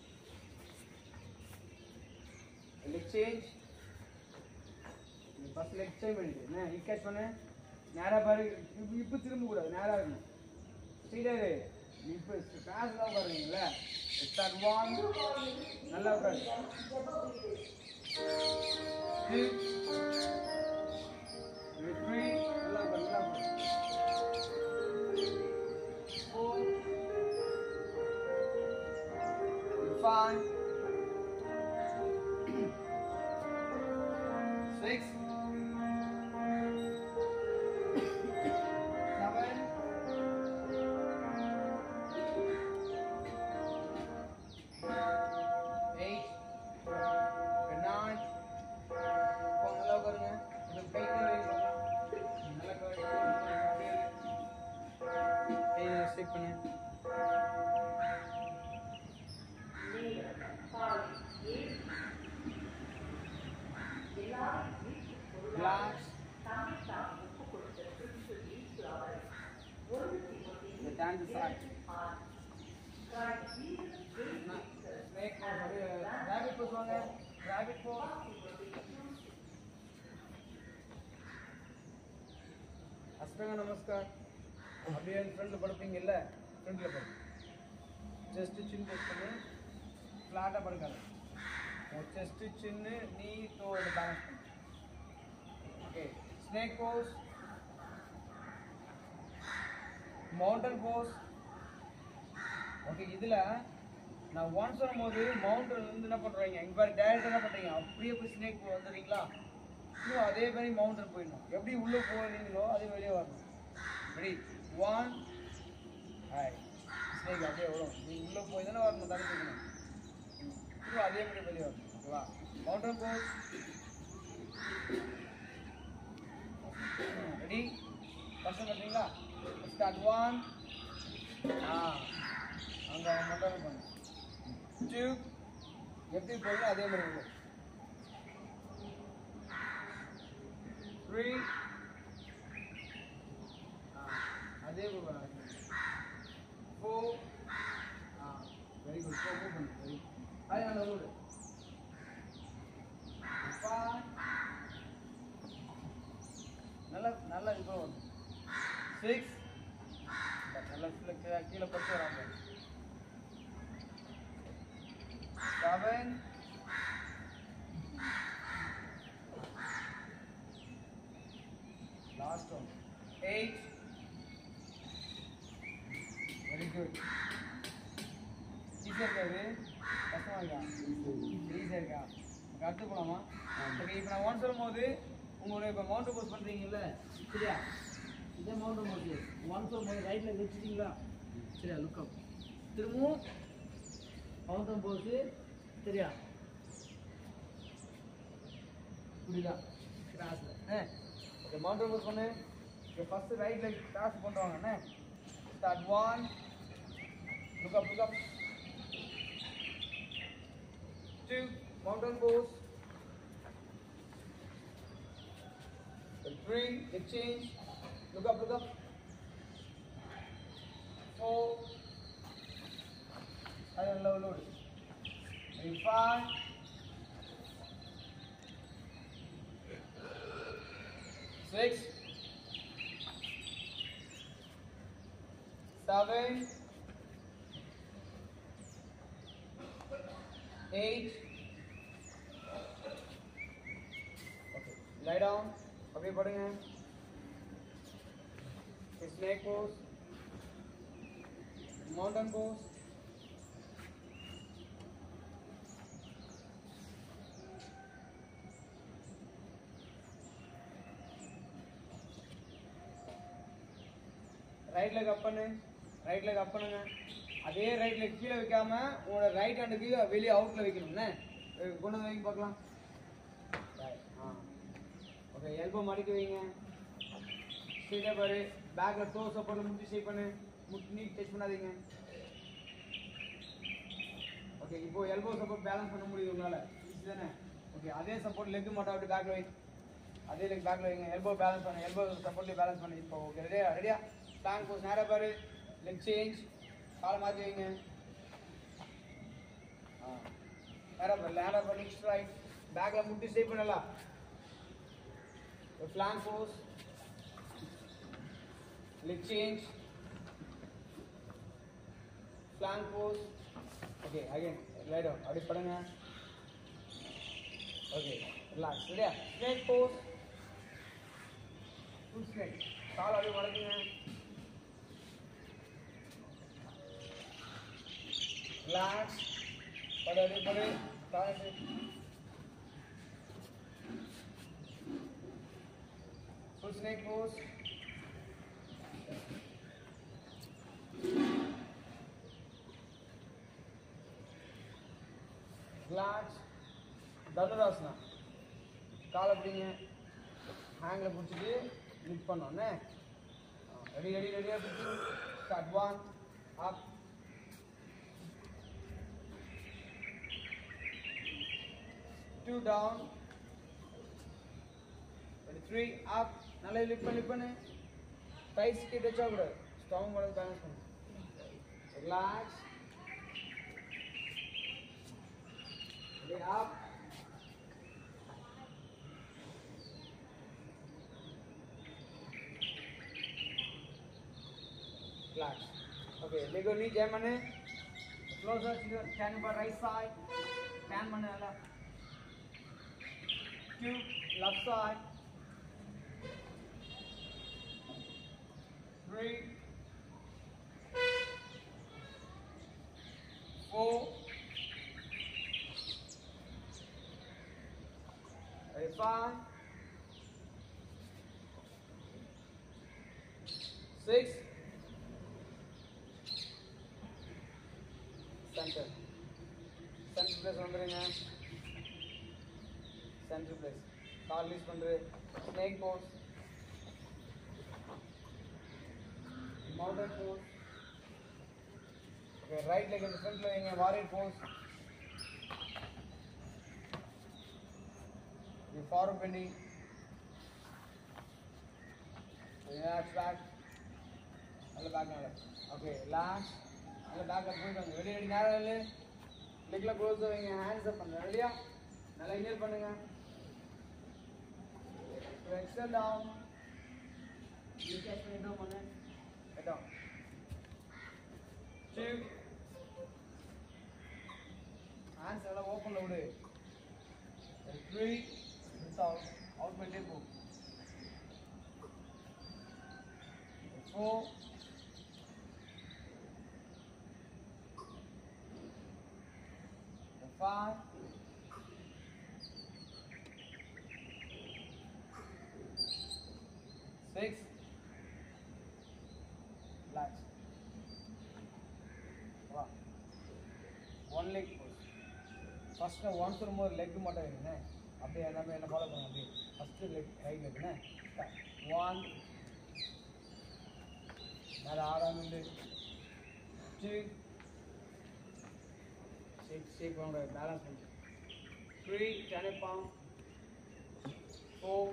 leg change first leg change பண்ணிட்டு என்ன ஹிப் கேட்ச் பண்ணு நேரா பாரு இப்போ திரும்ப கூடாது நேரா இருக்கணும் ஸ்ட்ரைட்டா இரு இப்போ கிளாஸ்ல உட்காருவீங்கல்ல ஸ்டார்ட் 1 நல்லா உட்காரு 2 3 நல்லா உட்காரு 4 5 6 down the side. Snake pose. Rabbit pose வாங்க. Rabbit pose. அஸ்தங்க நமஸ்கார். அப்படியே ஃப்ரண்ட்ல படுப்பீங்க இல்ல? ஃப்ரண்ட்ல படு. ஜஸ்ட் சின் பேஸ் பண்ணு. ஃப்ளாட்டா படுக்காத. और chest chin knee toe and balance பண்ணு. Okay. Snake pose. Mountain pose. Okay, இதுல நான் ஒன்ஸ் வரும்போது மவுண்டன்ல இருந்து என்ன பண்றீங்க இங்க பாரு டைரக்டா என்ன பண்றீங்க அப்படியே போய் ஸ்னேக் வந்துறீங்களா இன்னும் அதே மாதிரி மவுண்டன் போயிடணும் எப்படி உள்ள போறீங்களோ அதே வெளியே வரணும் ரெடி 1 ஹை ஸ்னேக் அப்படியே வரும் நீ உள்ள போய் தானே வரணும் தண்ணி குடிக்கணும் இன்னும் அதே மாதிரி வெளியே வரணும் ஓகேவா மவுண்டன் போஸ் ரெடி ஃபர்ஸ்ட் பண்றீங்களா ஸ்டார்ட் 1 அங்க மவுண்டன் பண்ணு 2 எப்படி போறீங்க அதே மாதிரி வரும் 3 அதே போல 4 வெரி குட் மூவ் பண்ணு வெரி அதே அந்த ஓடு 5 நல்லா இது வரும் 6 நல்லா கீழே படுத்து வராங்க 7 last one 8 very good ஈஸியாக இருக்காது கஷ்டமாக இருக்கா ஈஸியாக இருக்கா அடுத்து போகலாமா ஓகே இப்போ நான் ஒன் சொல்லும் போது உங்களோட இப்போ மவுண்ட் போஸ் பண்ணுறீங்கல்ல சரியா இதே மவுண்ட் போஸ் ஒன் சொல்லும் போது ரைட்டில் வச்சுட்டிங்களா சரியா லுக்கம் திரும்பவும் மவுண்ட் போஸு சரியா புரியுதா கிராஸில் ஓகே மவுண்ட் போஸ் பண்ணு okay first right leg cross பண்ணுவாங்கண்ணே start 1 look up 2 mountain pose 3 leg change look up 4 high and low load 5 6 7 8 okay lie down அப்படியே படுங்க snake pose mountain pose right leg up பண்ணு right leg அப் பண்ணுங்க அதே right leg கீழே வைக்காம உங்களோட right ஹேண்டுக்கு வெளியே அவுட்ல வைக்கணும்ண்ணே கொண்டு வந்து வைங்க பார்க்கலாம் ஓகே எல்போ மடிக்க வைங்க ஸ்ட்ரெயிட்டாக பாரு பேக்கில் டோ சப்போர்ட்டில் முட்டி ஷேப் பண்ணு முட்டி நீட் டச் பண்ணாதீங்க ஓகே இப்போ எல்போ சப்போர்ட் பேலன்ஸ் பண்ண முடியும் உங்களால் ஈஸி தானே ஓகே அதே சப்போர்ட் லெக் மட்டும் அப்படி பேக்கில் வை அதே லெக் பேக்கில் வைங்க எல்போ பேலன்ஸ் பண்ணு எல்போ சப்போர்ட்லேயே பேலன்ஸ் பண்ணு இப்போ ஓகே ரெடியா பிளாங்க் போஸ் நேராக பாரு லெக் சேஞ்ச் காலை மாற்றி வைங்க நேராக பாரு நெக்ஸ்ட் ரைட் பேக்கில் முட்டி ஷேப் பண்ணலாம் flank pose leg change flank pose okay again lie down அப்படி படுங்க okay relax சரியா snake pose full snake கால் அப்படியே மடக்குங்க relax படு அப்படியே படு கால் full snake pose relax Dhanurasana கால் அப்படிங்க ஹேங்கில் பிடிச்சிட்டு லிஃப்ட் பண்ணோன்னே ரெடியாக பிடிச்சி ஸ்டார்ட் 1 அப் 2 down 3 up நல்லா லிஃப்ட் பண்ணு டைஸ் கி டச் ஆகக்கூடாது ஸ்ட்ராங் பண்ணி பேலன்ஸ் பண்ணு relax up relax okay leg knee jam பண்ணு closer stand for right side stand பண்ணு நல்லா 2 left side 3 4 5 6 center place வந்துருங்க center place கால் ரிலீஸ் பண்ற snake pose mountain pose okay right leg in front ல வைங்க warrior pose you forward bending relax back all back now okay last all back up போய்டுங்க ready நேரா இல்ல லெக்ல close வைங்க hands up பண்ணுங்க ரெடியா நல்லா இன்ஹேல் பண்ணுங்க exhale down you catch me down பண்ணு head down 2 Hands நல்லா ஓப்பன்ல விடு. 3 without out பண்ணிட்டே போ. 4 5 6 relax. Wow. One leg push. First once or more leg மட்டும் வைங்க. அப்படியே எல்லாமே என்ன ஃபாலோ பண்ணுங்க அப்படியே. First leg right leg ன. 1 மேல ஆரம்பிங்க. 2 shake வாங்க பேலன்ஸ் பண்ணு. 3 turn it palm. 4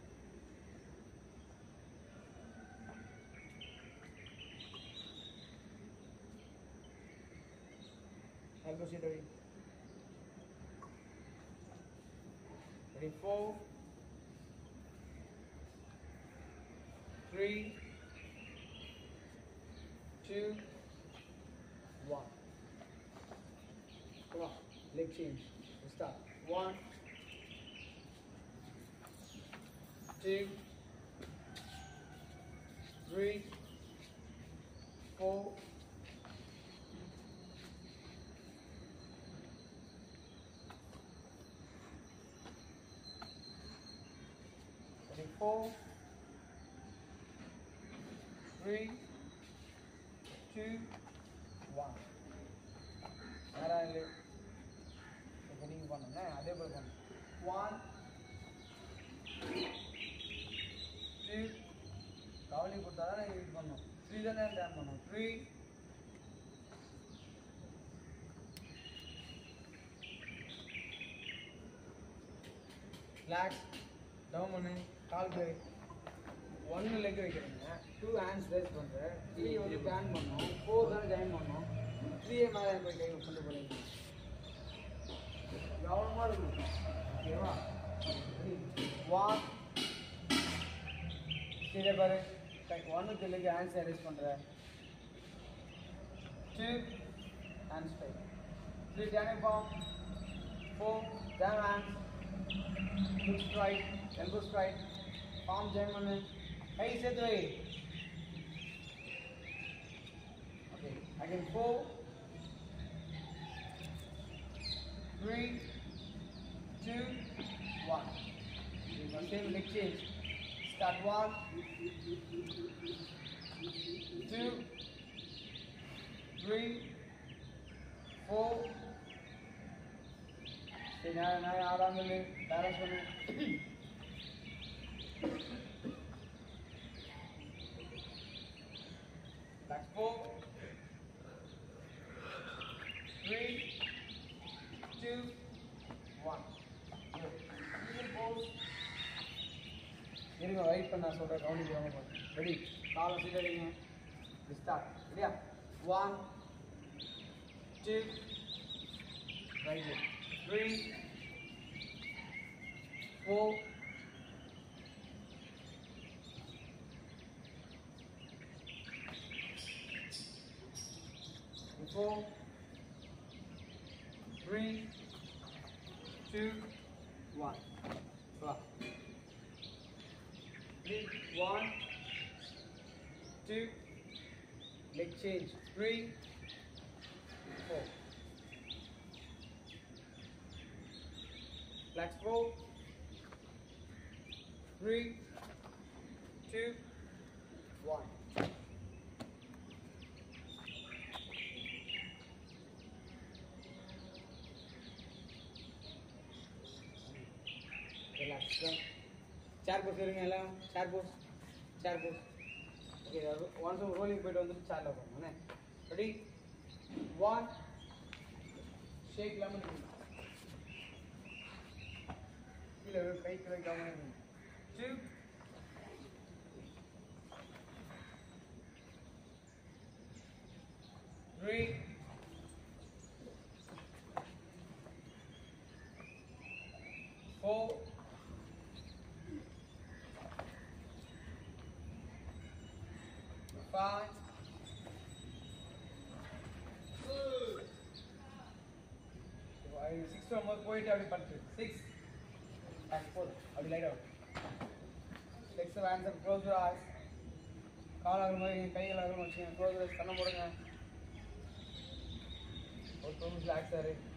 elbow sit ready. Ready 4 3 2 1. Come on, leg change. Let's start. 1 2 3 4 4 3 2 1. நேரா இல்லை இப்போ நீங்கள் பண்ணுங்க அதே போல் பண்ணுங்க. 1 2 கவனி கொடுத்தா தான் இது பண்ணணும். 3 தானே டேன் பண்ணணும். 3 ரிலாக்ஸ் டவுன் பண்ணு. கால் கை 1 லெக் வைக்கிறீங்க. 2 ஹேண்ட்ஸ் ரேஸ் பண்ணுறேன். 3 வந்து டேன் பண்ணணும். 4 தான் ஜாயின் பண்ணணும். 3 மேலே போய் கை கொண்டு போகிறீங்க. கவனமாக இருக்கணும். ஓகேவா? 1 கீழே பாரு. 1 லெக் ஹேண்ட்ஸ் ரேஸ் பண்ணுறேன். 2 hands by. 3 then palm. 4 then hands. Foot strike, elbow strike, palm join பண்ணு. கை சேர்த்து வை. Okay, again 4 3 2 1. Same leg change. Start 1 2 3 4. சரி நான் ஆறாமல் பேலன்ஸ் பண்ணு. Back 4 3 2 1. இருங்க வெயிட் பண்ண சொல்கிறேன். கவனிக்கிறாங்க போது. ரெடி காலை சீட்டடிங்க. ஸ்டார்ட். ரெடியா? 1 2 right 3 4 4 3 2 1. Wow. 3 1 2 leg change. 3 4 flex 4 3 2 1. Relax. Chair pose இருங்க எல்லாம். Chair pose. Chair pose. Okay, once rolling போய்ட்டு வந்து chairல போங்க. Ready? 1 shake lemon. கீழே கை கீழே கவனம். 2 3 4 5 I 6 வரும்போது போயிட்டு அப்படி பட்டு 6 பேக் 4 அப்படி light out 6 answer close your eyes கால் ஆகிற மாதிரி கைகள் ஆகிற மாதிரி வச்சுங்க க்ளோஸ் கண்ணை போடுங்க ஒரு 2 மினிட்ஸ் ரிலாக்ஸ் ஆகிரு